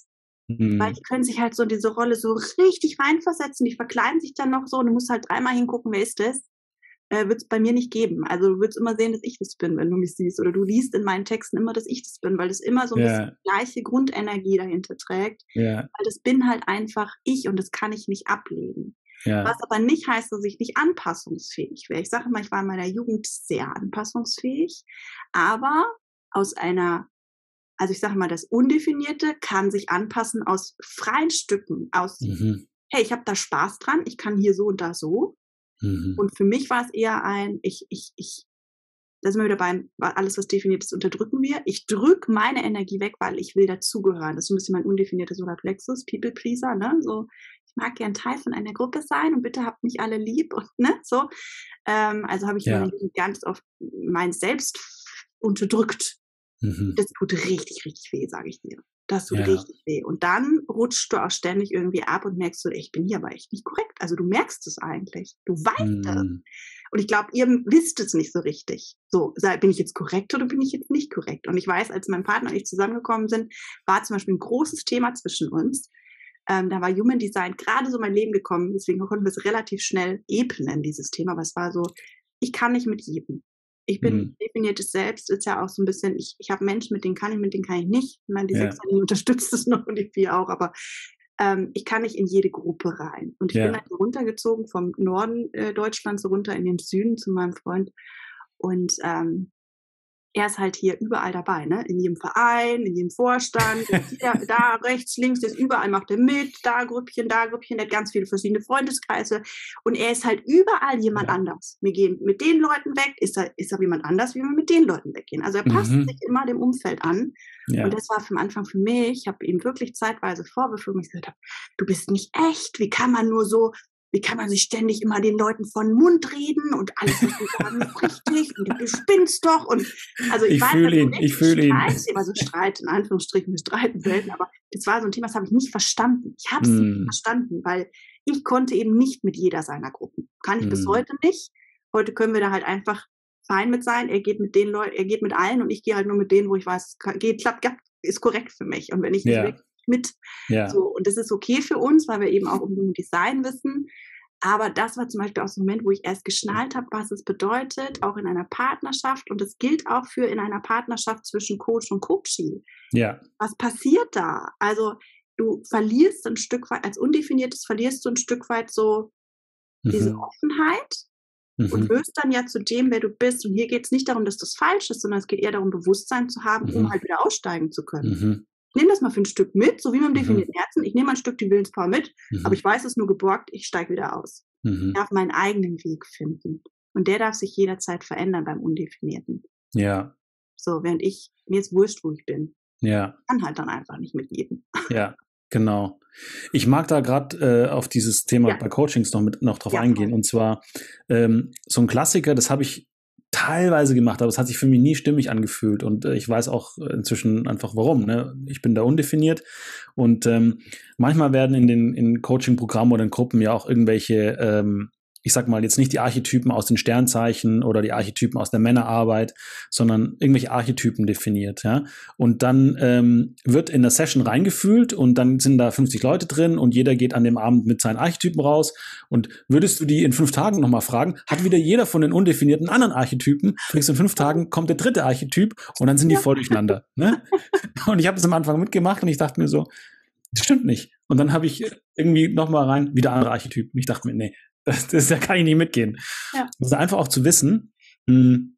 Weil Mhm. die können sich halt so in diese Rolle so richtig reinversetzen, die verkleiden sich dann noch so und du musst halt dreimal hingucken, wer ist das? Äh, wird's bei mir nicht geben. Also, du würdest immer sehen, dass ich das bin, wenn du mich siehst. Oder du liest in meinen Texten immer, dass ich das bin, weil das immer so 'n bisschen Ja. die gleiche Grundenergie dahinter trägt. Ja. Weil das bin halt einfach ich und das kann ich nicht ablegen. Was Ja. aber nicht heißt, dass ich nicht anpassungsfähig wäre. Ich sage immer, ich war in meiner Jugend sehr anpassungsfähig, aber aus einer also, ich sage mal, das Undefinierte kann sich anpassen aus freien Stücken, aus: Mhm. „Hey, ich habe da Spaß dran, ich kann hier so und da so.“ Mhm. Und für mich war's eher ein ich ich ich da sind wir wieder beim alles, was definiert ist, unterdrücken wir. Ich drücke meine Energie weg, weil ich will dazugehören. Das ist so 'n bisschen mein undefinierter Solarplexus, People Pleaser, ne? So, ich mag gern Teil von einer Gruppe sein und bitte habt mich alle lieb und ne, so. Ähm, also, habe ich in meiner Ja. Jugend ganz oft mein Selbst unterdrückt. Mhm. Das tut richtig, richtig weh, sage ich dir. Das tut Ja. richtig weh. Und dann rutschst du auch ständig irgendwie ab und merkst so: „Ich bin hier aber echt nicht korrekt.“ Also, du merkst es eigentlich. Du weißt es. Mhm. Und ich glaube, ihr wisst es nicht so richtig. So, sei bin ich jetzt korrekt oder bin ich jetzt nicht korrekt? Und ich weiß, als mein Partner und ich zusammengekommen sind, war zum Beispiel 'n großes Thema zwischen uns. Ähm, da war Human Design grade so in mein Leben gekommen, deswegen konnten wir's relativ schnell ebnen, dieses Thema. Aber es war so, ich kann nicht mit jedem. Ich bin Mhm. definiertes Selbst ist ja auch so 'n bisschen ich ich habe Menschen, mit denen kann ich, mit denen kann ich nicht. Ich meine, die Ja. Sechser, die unterstützt es noch und die Vier auch, aber, ähm, ich kann nicht in jede Gruppe rein. Und ich bin dann Ja. hier runtergezogen vom Norden, äh, Deutschlands so runter in den Süden zu meinem Freund und, ähm, er ist halt hier überall dabei, ne? In jedem Verein, in jedem Vorstand, der ist hier, da, rechts, links, der ist überall macht er mit, da Grüppchen, da Grüppchen, der hat ganz viele verschiedene Freundeskreise und er ist halt überall jemand Ja. anders. Wir gehen mit den Leuten weg, ist er ist er jemand anders, wie wir mit den Leuten weggehen. Also, er passt sich Mhm. immer dem Umfeld an und Ja. das war vom Anfang für mich ich habe ihm wirklich zeitweise Vorwürfe wo ich gesagt habe: „Du bist nicht echt. Wie kann man nur so wie kann man sich ständig immer den Leuten vor 'n Mund reden und alles, was die sagen, ist richtig und du spinnst doch.“ Und also, ich Ich weiß, dass fühle so ihn, ich richtig fühle ihn. Streitthema so Streit in Anführungsstrichen, wir streiten selten, aber das war so 'n Thema, das habe ich nicht verstanden. Ich habe es nicht Mhm. verstanden, weil ich konnte eben nicht mit jeder seiner Gruppen. Kann ich bis Mhm. heute nicht. Heute können wir da halt einfach fein mit sein. Er geht mit den Leu er geht mit allen und ich gehe halt nur mit denen, wo ich weiß, es ka geht klappt ga ist korrekt für mich. Und wenn ich nicht will, Ja. gehe ich mit. Ja. So, und das ist okay für uns, weil wir eben auch um Human Design wissen. Aber das war zum Beispiel auch so 'n Moment, wo ich erst geschnallt habe, was es bedeutet, auch in einer Partnerschaft und das gilt auch für in einer Partnerschaft zwischen Coach und Coachie. Ja. Was passiert da? Also, du verlierst 'n Stück weit als Undefiniertes verlierst du 'n Stück weit so diese Mhm. Offenheit und Mhm. wirst dann ja zu dem, wer du bist. Und hier geht's nicht darum, dass das falsch ist, sondern es geht eher darum, Bewusstsein zu haben, um Mhm. halt wieder aussteigen zu können. Mhm. Ich nehme das mal für 'n Stück mit, so wie mit'm Mhm. definierten Herzen. Ich nehme ein Stück die Willenspower mit, aber Mhm. ich weiß, es ist nur geborgt, ich steige wieder aus. Ich Mhm. darf meinen eigenen Weg finden und der darf sich jederzeit verändern beim Undefinierten. Ja. So, während ich mir ist wurscht, wo ich bin. Ja. Kann halt dann einfach nicht mit jedem. Ja, genau. Ich mag da grad, äh, auf dieses Thema Ja. bei Coachings noch mit noch drauf Ja, voll. eingehen. Und zwar, ähm, so 'n Klassiker, das habe ich teilweise gemacht, aber es hat sich für mich nie stimmig angefühlt und, äh, ich weiß auch inzwischen einfach warum, ne? Ich bin da undefiniert und, ähm, manchmal werden in den in Coachingprogrammen oder in Gruppen ja auch irgendwelche, ähm, ich sage mal jetzt nicht die Archetypen aus den Sternzeichen oder die Archetypen aus der Männerarbeit, sondern irgendwelche Archetypen definiert, ja? Und dann, ähm, wird in der Session reingefühlt und dann sind da fünfzig Leute drin und jeder geht an dem Abend mit seinen Archetypen raus. Und würdest du die in fünf Tagen noch mal fragen, hat wieder jeder von den Undefinierten 'n anderen Archetypen. Fragst du in fünf Tagen, kommt der dritte Archetyp und dann sind die Ja. voll durcheinander, ne? Und ich habe das am Anfang mitgemacht und ich dachte mir so: „Das stimmt nicht.“ Und dann habe ich irgendwie noch mal rein, wieder andere Archetypen. Und ich dachte mir: „Ne, das das da kann ich nicht mitgehen.“ Ja. Also, einfach auch zu wissen, hm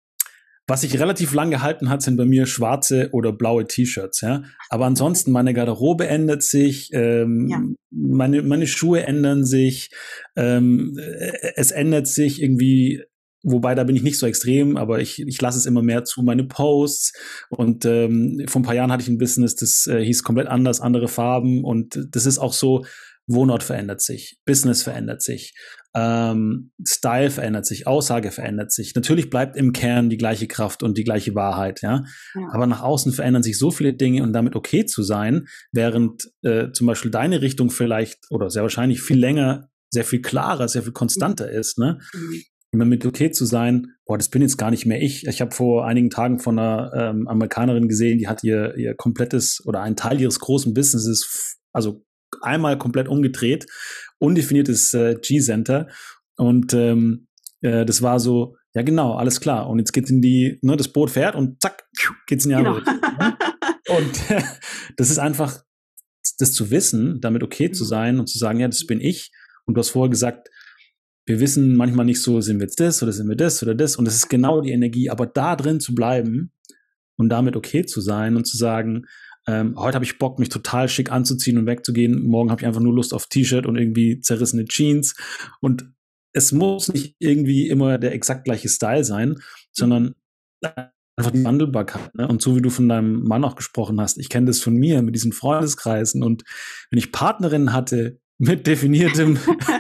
was sich relativ lang gehalten hat, sind bei mir schwarze oder blaue T-Shirts, ja? Aber Mhm. ansonsten meine Garderobe ändert sich, Ja. ähm, meine meine Schuhe ändern sich, ähm, äh, es ändert sich irgendwie wobei, da bin ich nicht so extrem, aber ich ich lasse es immer mehr zu, meine Posts. Und, ähm, vor 'n paar Jahren hatte ich 'n Business, das, äh, hieß komplett anders, andere Farben. Und das ist auch so, Wohnort verändert sich, Business verändert sich, ähm, Style verändert sich, Aussage verändert sich. Natürlich bleibt im Kern die gleiche Kraft und die gleiche Wahrheit, ja? Ja. Aber nach außen verändern sich so viele Dinge und damit okay zu sein, während, äh, zum Beispiel deine Richtung vielleicht oder sehr wahrscheinlich viel länger, sehr viel klarer, sehr viel Mhm. konstanter ist, ne? Mhm. immer mit okay zu sein, boah, das bin jetzt gar nicht mehr ich. Ich habe vor einigen Tagen von einer ähm, Amerikanerin gesehen, die hat ihr, ihr komplettes oder einen Teil ihres großen Businesses, also einmal komplett umgedreht, undefiniertes äh, G-Center. Und ähm, äh, das war so, ja genau, alles klar. Und jetzt geht's in die, ne, das Boot fährt und zack, geht's in die andere Genau. Richtung. Ne? Und äh, das ist einfach, das zu wissen, damit okay zu sein und zu sagen, ja, das bin ich. Und du hast vorher gesagt, wir wissen manchmal nicht so, sind wir jetzt das oder sind wir das oder das. Und das ist genau die Energie. Aber da drin zu bleiben und damit okay zu sein und zu sagen, ähm, heute habe ich Bock, mich total schick anzuziehen und wegzugehen. Morgen habe ich einfach nur Lust auf T-Shirt und irgendwie zerrissene Jeans. Und es muss nicht irgendwie immer der exakt gleiche Style sein, sondern einfach die Wandelbarkeit. Ne? Und so wie du von deinem Mann auch gesprochen hast, ich kenne das von mir mit diesen Freundeskreisen. Und wenn ich Partnerinnen hatte mit definiertem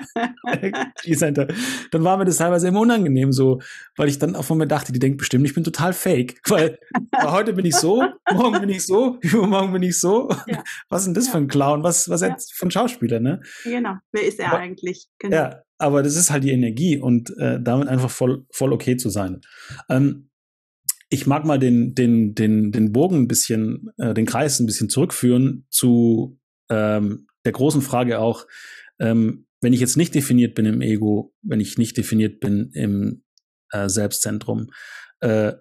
G-Center, dann war mir das teilweise immer unangenehm so, weil ich dann auch von mir dachte, die denkt bestimmt, ich bin total fake, weil heute bin ich so, morgen bin ich so, übermorgen bin ich so. Ja. Was ist denn das ja. für ein Clown? Was, was ja. ist für ein Schauspieler, ne? Genau, wer ist er aber, eigentlich? Genau. Ja, aber das ist halt die Energie und äh, damit einfach voll, voll okay zu sein. Ähm, ich mag mal den, den, den, den Bogen ein bisschen, äh, den Kreis ein bisschen zurückführen zu ähm, der großen Frage auch, ähm, wenn ich jetzt nicht definiert bin im Ego, wenn ich nicht definiert bin im äh, Selbstzentrum, äh,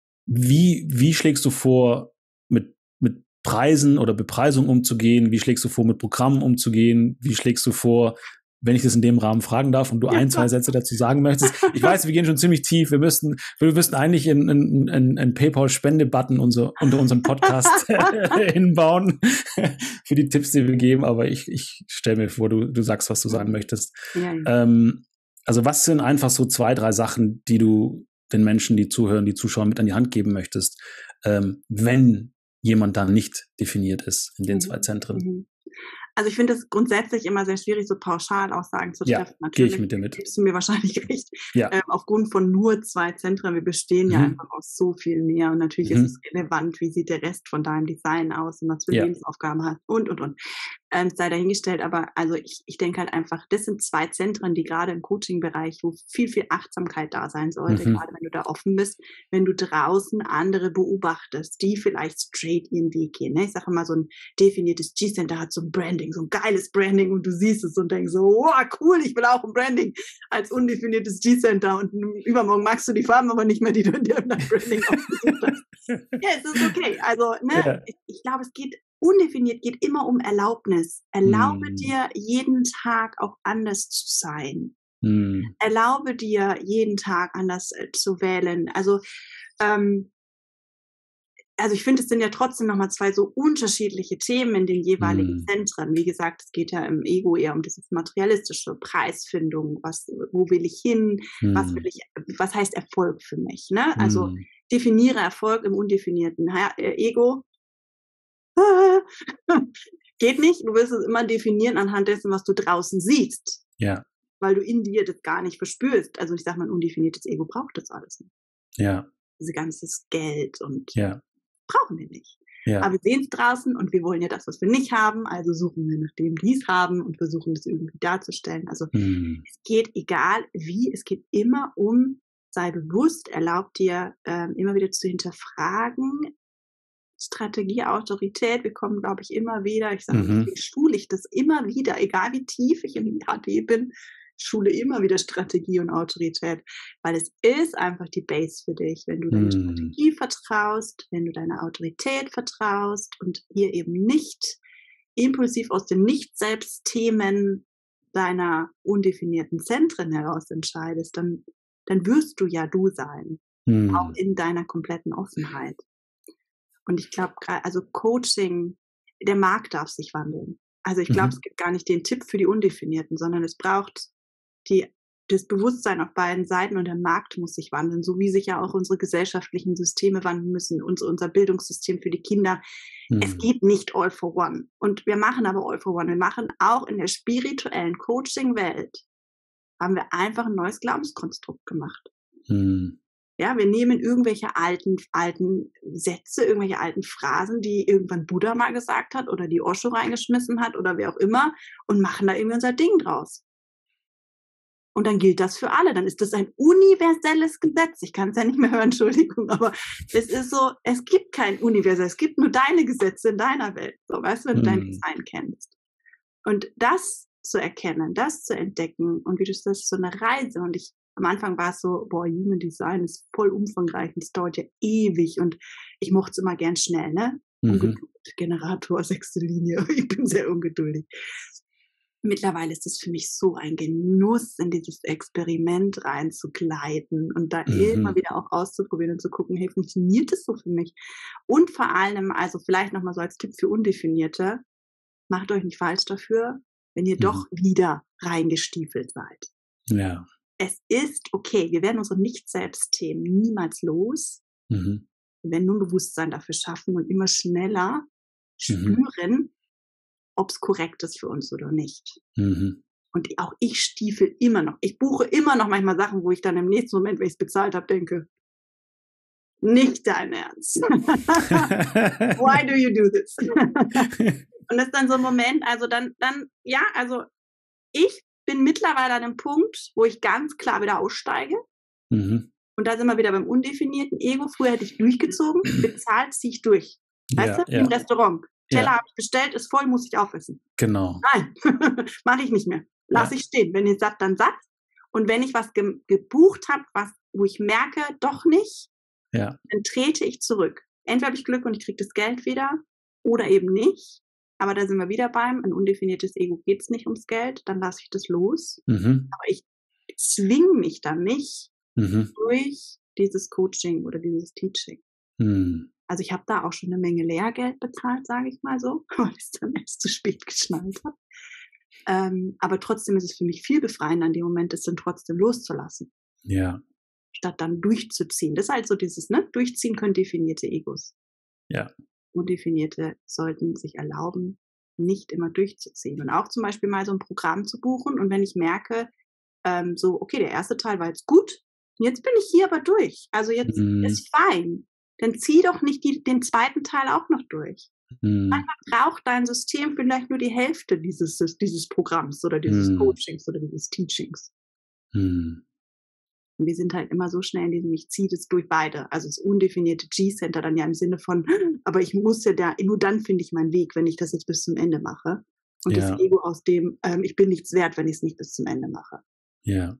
wie, wie schlägst du vor, mit, mit Preisen oder Bepreisung umzugehen? Wie schlägst du vor, mit Programmen umzugehen? Wie schlägst du vor, wenn ich das in dem Rahmen fragen darf und du ein, zwei Sätze dazu sagen möchtest? Ich weiß, wir gehen schon ziemlich tief. Wir müssten, wir müssten eigentlich einen, einen, einen, einen PayPal-Spende-Button unser, unter unserem Podcast hinbauen für die Tipps, die wir geben. Aber ich, ich stelle mir vor, du, du sagst, was du sagen möchtest. Ja, ja. Ähm, also was sind einfach so zwei, drei Sachen, die du den Menschen, die zuhören, die Zuschauer mit an die Hand geben möchtest, ähm, wenn jemand dann nicht definiert ist in den mhm. zwei Zentren? Mhm. Also ich finde es grundsätzlich immer sehr schwierig, so pauschal Aussagen zu treffen. Ja, gehe ich mit dir mit. Gibst du mir wahrscheinlich recht. Ja. Ähm, aufgrund von nur zwei Zentren, wir bestehen mhm. ja einfach aus so viel mehr. Und natürlich mhm. ist es relevant, wie sieht der Rest von deinem Design aus und was für ja. Lebensaufgaben hast und, und, und. Ähm, sei dahingestellt, aber also ich, ich denke halt einfach, das sind zwei Zentren, die gerade im Coaching-Bereich, wo viel, viel Achtsamkeit da sein sollte, mhm. gerade wenn du da offen bist, wenn du draußen andere beobachtest, die vielleicht straight ihren Weg gehen. Ne? Ich sage immer, so ein definiertes G-Center hat so ein Branding, so ein geiles Branding und du siehst es und denkst so, wow, cool, ich will auch ein Branding als undefiniertes G-Center und übermorgen magst du die Farben aber nicht mehr, die du in deinem Branding ausgesucht hast. Ja, es ist okay. Also, ne, ja. ich, ich glaube, es geht undefiniert, geht immer um Erlaubnis. Erlaube mm. dir jeden Tag auch anders zu sein. Mm. Erlaube dir jeden Tag anders äh, zu wählen. Also, ähm, also ich finde, es sind ja trotzdem nochmal zwei so unterschiedliche Themen in den jeweiligen mm. Zentren. Wie gesagt, es geht ja im Ego eher um dieses materialistische, Preisfindung, was, wo will ich hin, mm. was will ich, was heißt Erfolg für mich, ne? Also mm. definiere Erfolg im undefinierten Ego. Geht nicht, du wirst es immer definieren anhand dessen, was du draußen siehst. Ja. Weil du in dir das gar nicht verspürst. Also ich sag mal, ein undefiniertes Ego braucht das alles nicht. Ja. Diese ganzes Geld und ja. brauchen wir nicht. Ja. Aber wir sehen es draußen und wir wollen ja das, was wir nicht haben, also suchen wir nach dem, die es haben und versuchen das irgendwie darzustellen. Also hm. es geht egal wie, es geht immer um, sei bewusst, erlaub dir ähm, immer wieder zu hinterfragen, Strategie, Autorität, wir kommen, glaube ich, immer wieder, ich sage, mhm. wie schule ich das immer wieder, egal wie tief ich in H D bin, schule immer wieder Strategie und Autorität, weil es ist einfach die Base für dich, wenn du deiner mhm. Strategie vertraust, wenn du deiner Autorität vertraust und hier eben nicht impulsiv aus den Nicht-Selbst-Themen deiner undefinierten Zentren heraus entscheidest, dann, dann wirst du ja du sein, mhm. auch in deiner kompletten Offenheit. Und ich glaube, also Coaching, der Markt darf sich wandeln. Also ich glaube, mhm. es gibt gar nicht den Tipp für die Undefinierten, sondern es braucht die, das Bewusstsein auf beiden Seiten und der Markt muss sich wandeln, so wie sich ja auch unsere gesellschaftlichen Systeme wandeln müssen, unser, unser Bildungssystem für die Kinder. Mhm. Es geht nicht all for one. Und wir machen aber all for one. Wir machen auch in der spirituellen Coaching-Welt, haben wir einfach ein neues Glaubenskonstrukt gemacht. Mhm. Ja, wir nehmen irgendwelche alten, alten Sätze, irgendwelche alten Phrasen, die irgendwann Buddha mal gesagt hat oder die Osho reingeschmissen hat oder wer auch immer und machen da irgendwie unser Ding draus. Und dann gilt das für alle. Dann ist das ein universelles Gesetz. Ich kann es ja nicht mehr hören, Entschuldigung, aber es ist so, es gibt kein universelles, es gibt nur deine Gesetze in deiner Welt. So, weißt du, wenn du dein Design kennst. Und das zu erkennen, das zu entdecken und wie du das ist so eine Reise. Und ich, am Anfang war es so, boah, Human Design ist voll umfangreich und es dauert ja ewig und ich mochte es immer gern schnell, ne? Mhm. Ungeduld, Generator, sechste Linie, ich bin sehr ungeduldig. Mittlerweile ist es für mich so ein Genuss, in dieses Experiment reinzugleiten und da Mhm. immer wieder auch auszuprobieren und zu gucken, hey, funktioniert das so für mich? Und vor allem, also vielleicht nochmal so als Tipp für Undefinierte, macht euch nicht falsch dafür, wenn ihr Mhm. doch wieder reingestiefelt seid. Ja. Es ist okay, wir werden unsere Nicht-Selbst-Themen niemals los. Mhm. Wir werden nur ein Bewusstsein dafür schaffen und immer schneller Mhm. spüren, ob es korrekt ist für uns oder nicht. Mhm. Und auch ich stiefel immer noch. Ich buche immer noch manchmal Sachen, wo ich dann im nächsten Moment, wenn ich es bezahlt habe, denke, nicht dein Ernst. Why do you do this? Und das ist dann so ein Moment, also dann, dann, ja, also ich bin mittlerweile an einem Punkt, wo ich ganz klar wieder aussteige. Mhm. Und da sind wir wieder beim undefinierten Ego. Früher hätte ich durchgezogen, bezahlt ziehe ich durch. Weißt Ja, du, ja. im Restaurant. Teller Ja. habe ich bestellt, ist voll, muss ich aufessen. Genau. Nein, mache ich nicht mehr. Lass Ja. ich stehen. Wenn ihr satt, dann satt. Und wenn ich was ge gebucht habe, was, wo ich merke, doch nicht, Ja. dann trete ich zurück. Entweder habe ich Glück und ich kriege das Geld wieder oder eben nicht. Aber da sind wir wieder beim, ein undefiniertes Ego geht es nicht ums Geld, dann lasse ich das los. Mhm. Aber ich zwinge mich dann nicht Mhm. durch dieses Coaching oder dieses Teaching. Mhm. Also ich habe da auch schon eine Menge Lehrgeld bezahlt, sage ich mal so, weil ich es dann erst zu spät geschnallt habe. Ähm, aber trotzdem ist es für mich viel befreiender, in dem Moment es dann trotzdem loszulassen, Ja. statt dann durchzuziehen. Das ist halt so dieses, ne, durchziehen können definierte Egos. Ja. Undefinierte sollten sich erlauben, nicht immer durchzuziehen. Und auch zum Beispiel mal so ein Programm zu buchen und wenn ich merke, ähm, so, okay, der erste Teil war jetzt gut, jetzt bin ich hier aber durch. Also jetzt Mhm. ist fein. Dann zieh doch nicht die, den zweiten Teil auch noch durch. Mhm. Manchmal braucht dein System vielleicht nur die Hälfte dieses, dieses Programms oder dieses Mhm. Coachings oder dieses Teachings. Mhm. Und wir sind halt immer so schnell in diesem, ich ziehe das durch beide. Also das undefinierte G-Center dann ja im Sinne von, aber ich muss ja da, nur dann finde ich meinen Weg, wenn ich das jetzt bis zum Ende mache. Und Ja. das Ego aus dem, ähm, ich bin nichts wert, wenn ich es nicht bis zum Ende mache. Ja.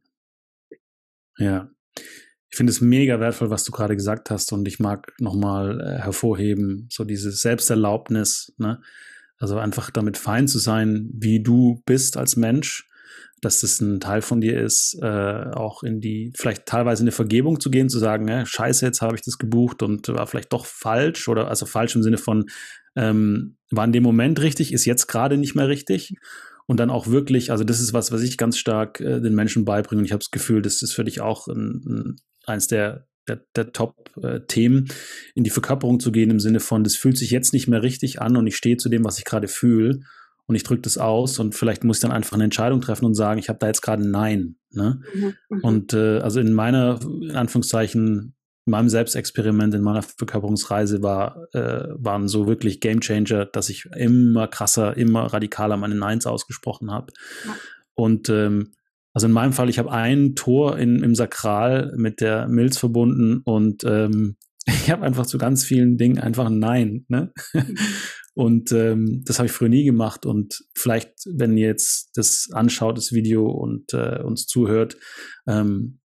Ja. Ich finde es mega wertvoll, was du gerade gesagt hast und ich mag nochmal äh, hervorheben, so diese Selbsterlaubnis, ne? Also einfach damit fein zu sein, wie du bist als Mensch, dass das ein Teil von dir ist, äh, auch in die, vielleicht teilweise in eine Vergebung zu gehen, zu sagen, äh, scheiße, jetzt habe ich das gebucht und war vielleicht doch falsch oder also falsch im Sinne von, ähm, war in dem Moment richtig, ist jetzt gerade nicht mehr richtig. Und dann auch wirklich, also das ist was, was ich ganz stark äh, den Menschen beibringe. Und ich habe das Gefühl, das ist für dich auch ein, ein, eins der, der, der Top-Themen, in die Verkörperung zu gehen im Sinne von, das fühlt sich jetzt nicht mehr richtig an und ich stehe zu dem, was ich gerade fühle und ich drücke das aus und vielleicht muss ich dann einfach eine Entscheidung treffen und sagen, ich habe da jetzt gerade ein Nein. Ne? Mhm, mhm. Und äh, also in meiner, in Anführungszeichen, in meinem Selbstexperiment, in meiner Verkörperungsreise war, äh, waren so wirklich Gamechanger, dass ich immer krasser, immer radikaler meine Neins ausgesprochen habe. Ja. Und ähm, also in meinem Fall, ich habe ein Tor in, im Sakral mit der Milz verbunden und ähm, ich habe einfach zu ganz vielen Dingen einfach ein Nein. Ne? Mhm. Und ähm, das habe ich früher nie gemacht. Und vielleicht, wenn ihr jetzt das anschaut, das Video und äh, uns zuhört, ähm,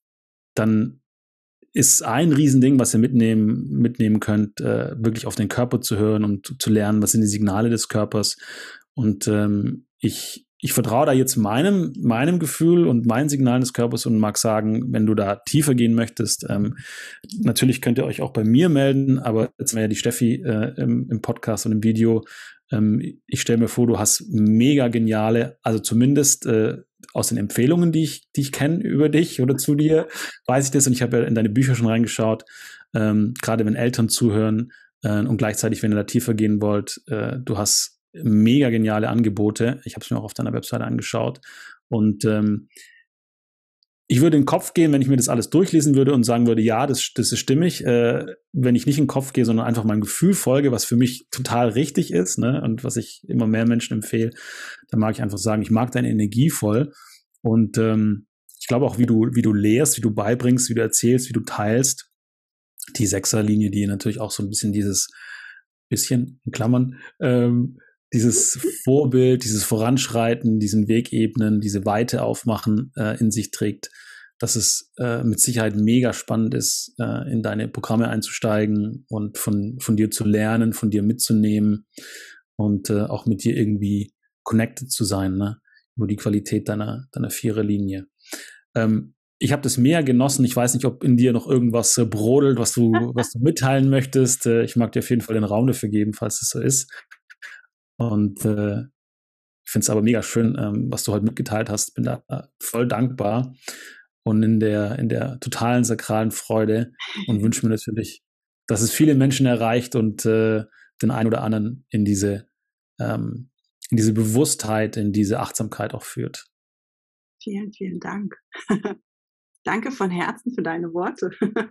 dann ist ein Riesending, was ihr mitnehmen, mitnehmen könnt, äh, wirklich auf den Körper zu hören und zu lernen, was sind die Signale des Körpers. Und ähm, ich, ich vertraue da jetzt meinem, meinem Gefühl und meinen Signalen des Körpers und mag sagen, wenn du da tiefer gehen möchtest, ähm, natürlich könnt ihr euch auch bei mir melden, aber jetzt war ja die Steffi äh, im, im Podcast und im Video. Ähm, ich stelle mir vor, du hast mega geniale, also zumindest äh, aus den Empfehlungen, die ich, die ich kenne über dich oder zu dir, weiß ich das und ich habe ja in deine Bücher schon reingeschaut, ähm, gerade wenn Eltern zuhören äh, und gleichzeitig, wenn ihr da tiefer gehen wollt, äh, du hast mega geniale Angebote. Ich habe es mir auch auf deiner Webseite angeschaut und ähm, ich würde in den Kopf gehen, wenn ich mir das alles durchlesen würde und sagen würde, ja, das, das ist stimmig. Äh, wenn ich nicht in den Kopf gehe, sondern einfach meinem Gefühl folge, was für mich total richtig ist, ne, und was ich immer mehr Menschen empfehle, dann mag ich einfach sagen, ich mag deine Energie voll. Und ähm, ich glaube auch, wie du, wie du lehrst, wie du beibringst, wie du erzählst, wie du teilst. Die Sechserlinie, die natürlich auch so ein bisschen dieses bisschen, in Klammern, ähm, dieses Vorbild, dieses Voranschreiten, diesen Weg ebnen, diese Weite aufmachen äh, in sich trägt, dass es äh, mit Sicherheit mega spannend ist, äh, in deine Programme einzusteigen und von, von dir zu lernen, von dir mitzunehmen und äh, auch mit dir irgendwie connected zu sein, ne? Über die Qualität deiner, deiner Viererlinie. Ähm, ich habe das mehr genossen. Ich weiß nicht, ob in dir noch irgendwas äh, brodelt, was du, was du mitteilen möchtest. Äh, ich mag dir auf jeden Fall den Raum dafür geben, falls es so ist. Und äh, ich finde es aber mega schön, ähm, was du heute mitgeteilt hast. Bin da äh, voll dankbar und in der, in der totalen sakralen Freude und wünsche mir natürlich, dass es viele Menschen erreicht und äh, den einen oder anderen in diese, ähm, in diese Bewusstheit, in diese Achtsamkeit auch führt. Vielen, vielen Dank. Danke von Herzen für deine Worte.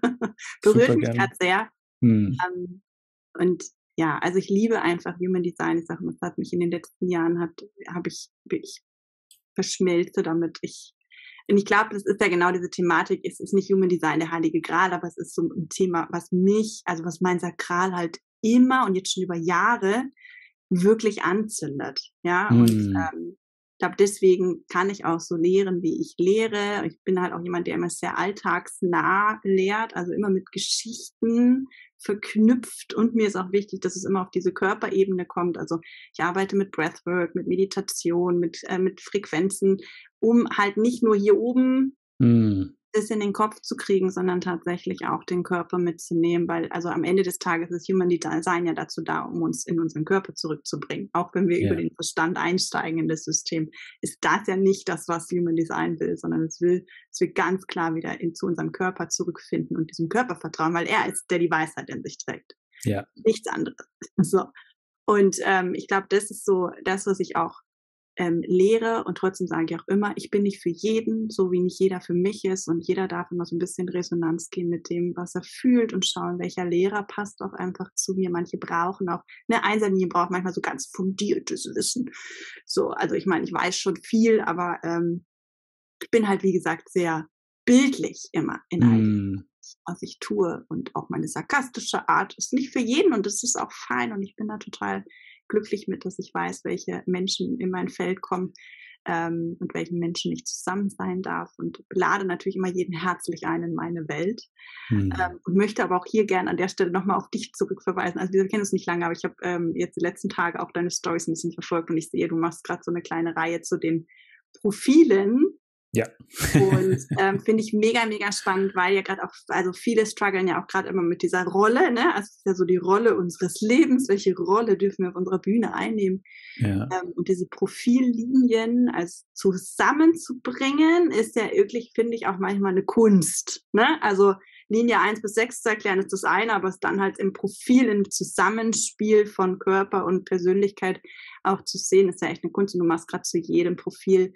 Berührt mich gerade sehr. Hm. Ähm, und ja, also ich liebe einfach Human Design. Ich sage mal, das hat mich in den letzten Jahren, hat, habe ich, ich verschmelze damit. Ich, und ich glaube, das ist ja genau diese Thematik. Es ist nicht Human Design der heilige Gral, aber es ist so ein Thema, was mich, also was mein Sakral halt immer und jetzt schon über Jahre wirklich anzündet. Ja, hm. und ähm, ich glaube, deswegen kann ich auch so lehren, wie ich lehre. Ich bin halt auch jemand, der immer sehr alltagsnah lehrt, also immer mit Geschichten verknüpft. Und mir ist auch wichtig, dass es immer auf diese Körperebene kommt. Also ich arbeite mit Breathwork, mit Meditation, mit, äh, mit Frequenzen, um halt nicht nur hier oben hm. das in den Kopf zu kriegen, sondern tatsächlich auch den Körper mitzunehmen, weil also am Ende des Tages ist Human Design ja dazu da, um uns in unseren Körper zurückzubringen. Auch wenn wir Ja. über den Verstand einsteigen in das System, ist das ja nicht das, was Human Design will, sondern es will, dass wir ganz klar wieder in, zu unserem Körper zurückfinden und diesem Körper vertrauen, weil er ist, der die Weisheit in sich trägt. Ja. Nichts anderes. So. Und ähm, ich glaube, das ist so das, was ich auch Ähm, lehre, und trotzdem sage ich auch immer, ich bin nicht für jeden, so wie nicht jeder für mich ist, und jeder darf immer so ein bisschen Resonanz gehen mit dem, was er fühlt, und schauen, welcher Lehrer passt auch einfach zu mir. Manche brauchen auch, eine Einserlinie braucht manchmal so ganz fundiertes Wissen. So, also ich meine, ich weiß schon viel, aber ähm, ich bin halt, wie gesagt, sehr bildlich immer in all dem, Mm. was ich tue, und auch meine sarkastische Art ist nicht für jeden, und das ist auch fein, und ich bin da total glücklich mit, dass ich weiß, welche Menschen in mein Feld kommen ähm, und welchen Menschen ich zusammen sein darf, und lade natürlich immer jeden herzlich ein in meine Welt. Mm. Ähm, und möchte aber auch hier gerne an der Stelle nochmal auf dich zurückverweisen. Also wir kennen uns nicht lange, aber ich habe ähm, jetzt die letzten Tage auch deine Storys ein bisschen verfolgt, und ich sehe, du machst gerade so eine kleine Reihe zu den Profilen. Ja. Und ähm, finde ich mega, mega spannend, weil ja gerade auch, also viele strugglen ja auch gerade immer mit dieser Rolle, ne? Also es ist ja so die Rolle unseres Lebens, welche Rolle dürfen wir auf unserer Bühne einnehmen? Ja. Ähm, und diese Profillinien als zusammenzubringen, ist ja wirklich, finde ich, auch manchmal eine Kunst, ne? Also Linie eins bis sechs zu erklären ist das eine, aber es dann halt im Profil, im Zusammenspiel von Körper und Persönlichkeit auch zu sehen, ist ja echt eine Kunst, und du machst gerade zu jedem Profil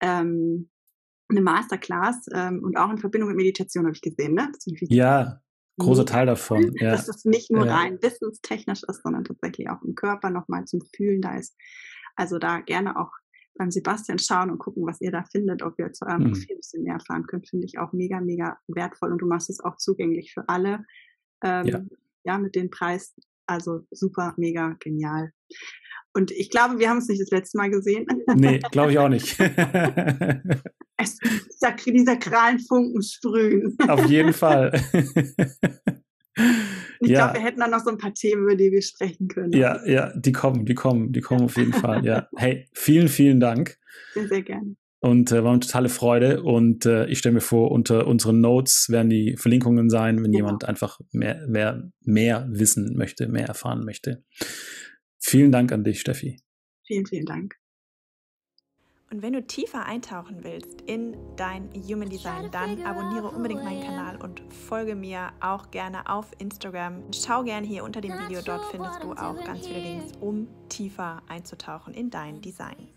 ähm, eine Masterclass ähm, und auch in Verbindung mit Meditation, habe ich gesehen, ne? Das ist Ja, großer mega Teil davon. cool, Ja. dass das nicht nur Ja. rein wissenstechnisch ist, sondern tatsächlich auch im Körper nochmal zum Fühlen da ist. Also da gerne auch beim Sebastian schauen und gucken, was ihr da findet, ob ihr zu eurem Mhm. Profil ein bisschen mehr erfahren könnt, finde ich auch mega, mega wertvoll, und du machst es auch zugänglich für alle. Ähm, Ja. ja, mit dem Preis, also super, mega genial. Und ich glaube, wir haben es nicht das letzte Mal gesehen. Nee, glaube ich auch nicht. Es, dieser, die sakralen Funken sprühen. Auf jeden Fall. Ich Ja. glaube, wir hätten dann noch so ein paar Themen, über die wir sprechen können. Ja, ja, die kommen, die kommen, die kommen auf jeden Fall. Ja. Hey, vielen, vielen Dank. Sehr, sehr gerne. Und äh, war eine totale Freude. Und äh, ich stelle mir vor, unter unseren Notes werden die Verlinkungen sein, wenn Genau. jemand einfach mehr, mehr, mehr wissen möchte, mehr erfahren möchte. Vielen Dank an dich, Steffi. Vielen, vielen Dank. Und wenn du tiefer eintauchen willst in dein Human Design, dann abonniere unbedingt meinen Kanal und folge mir auch gerne auf Instagram. Schau gerne hier unter dem Video, dort findest du auch ganz viele Links, um tiefer einzutauchen in dein Design.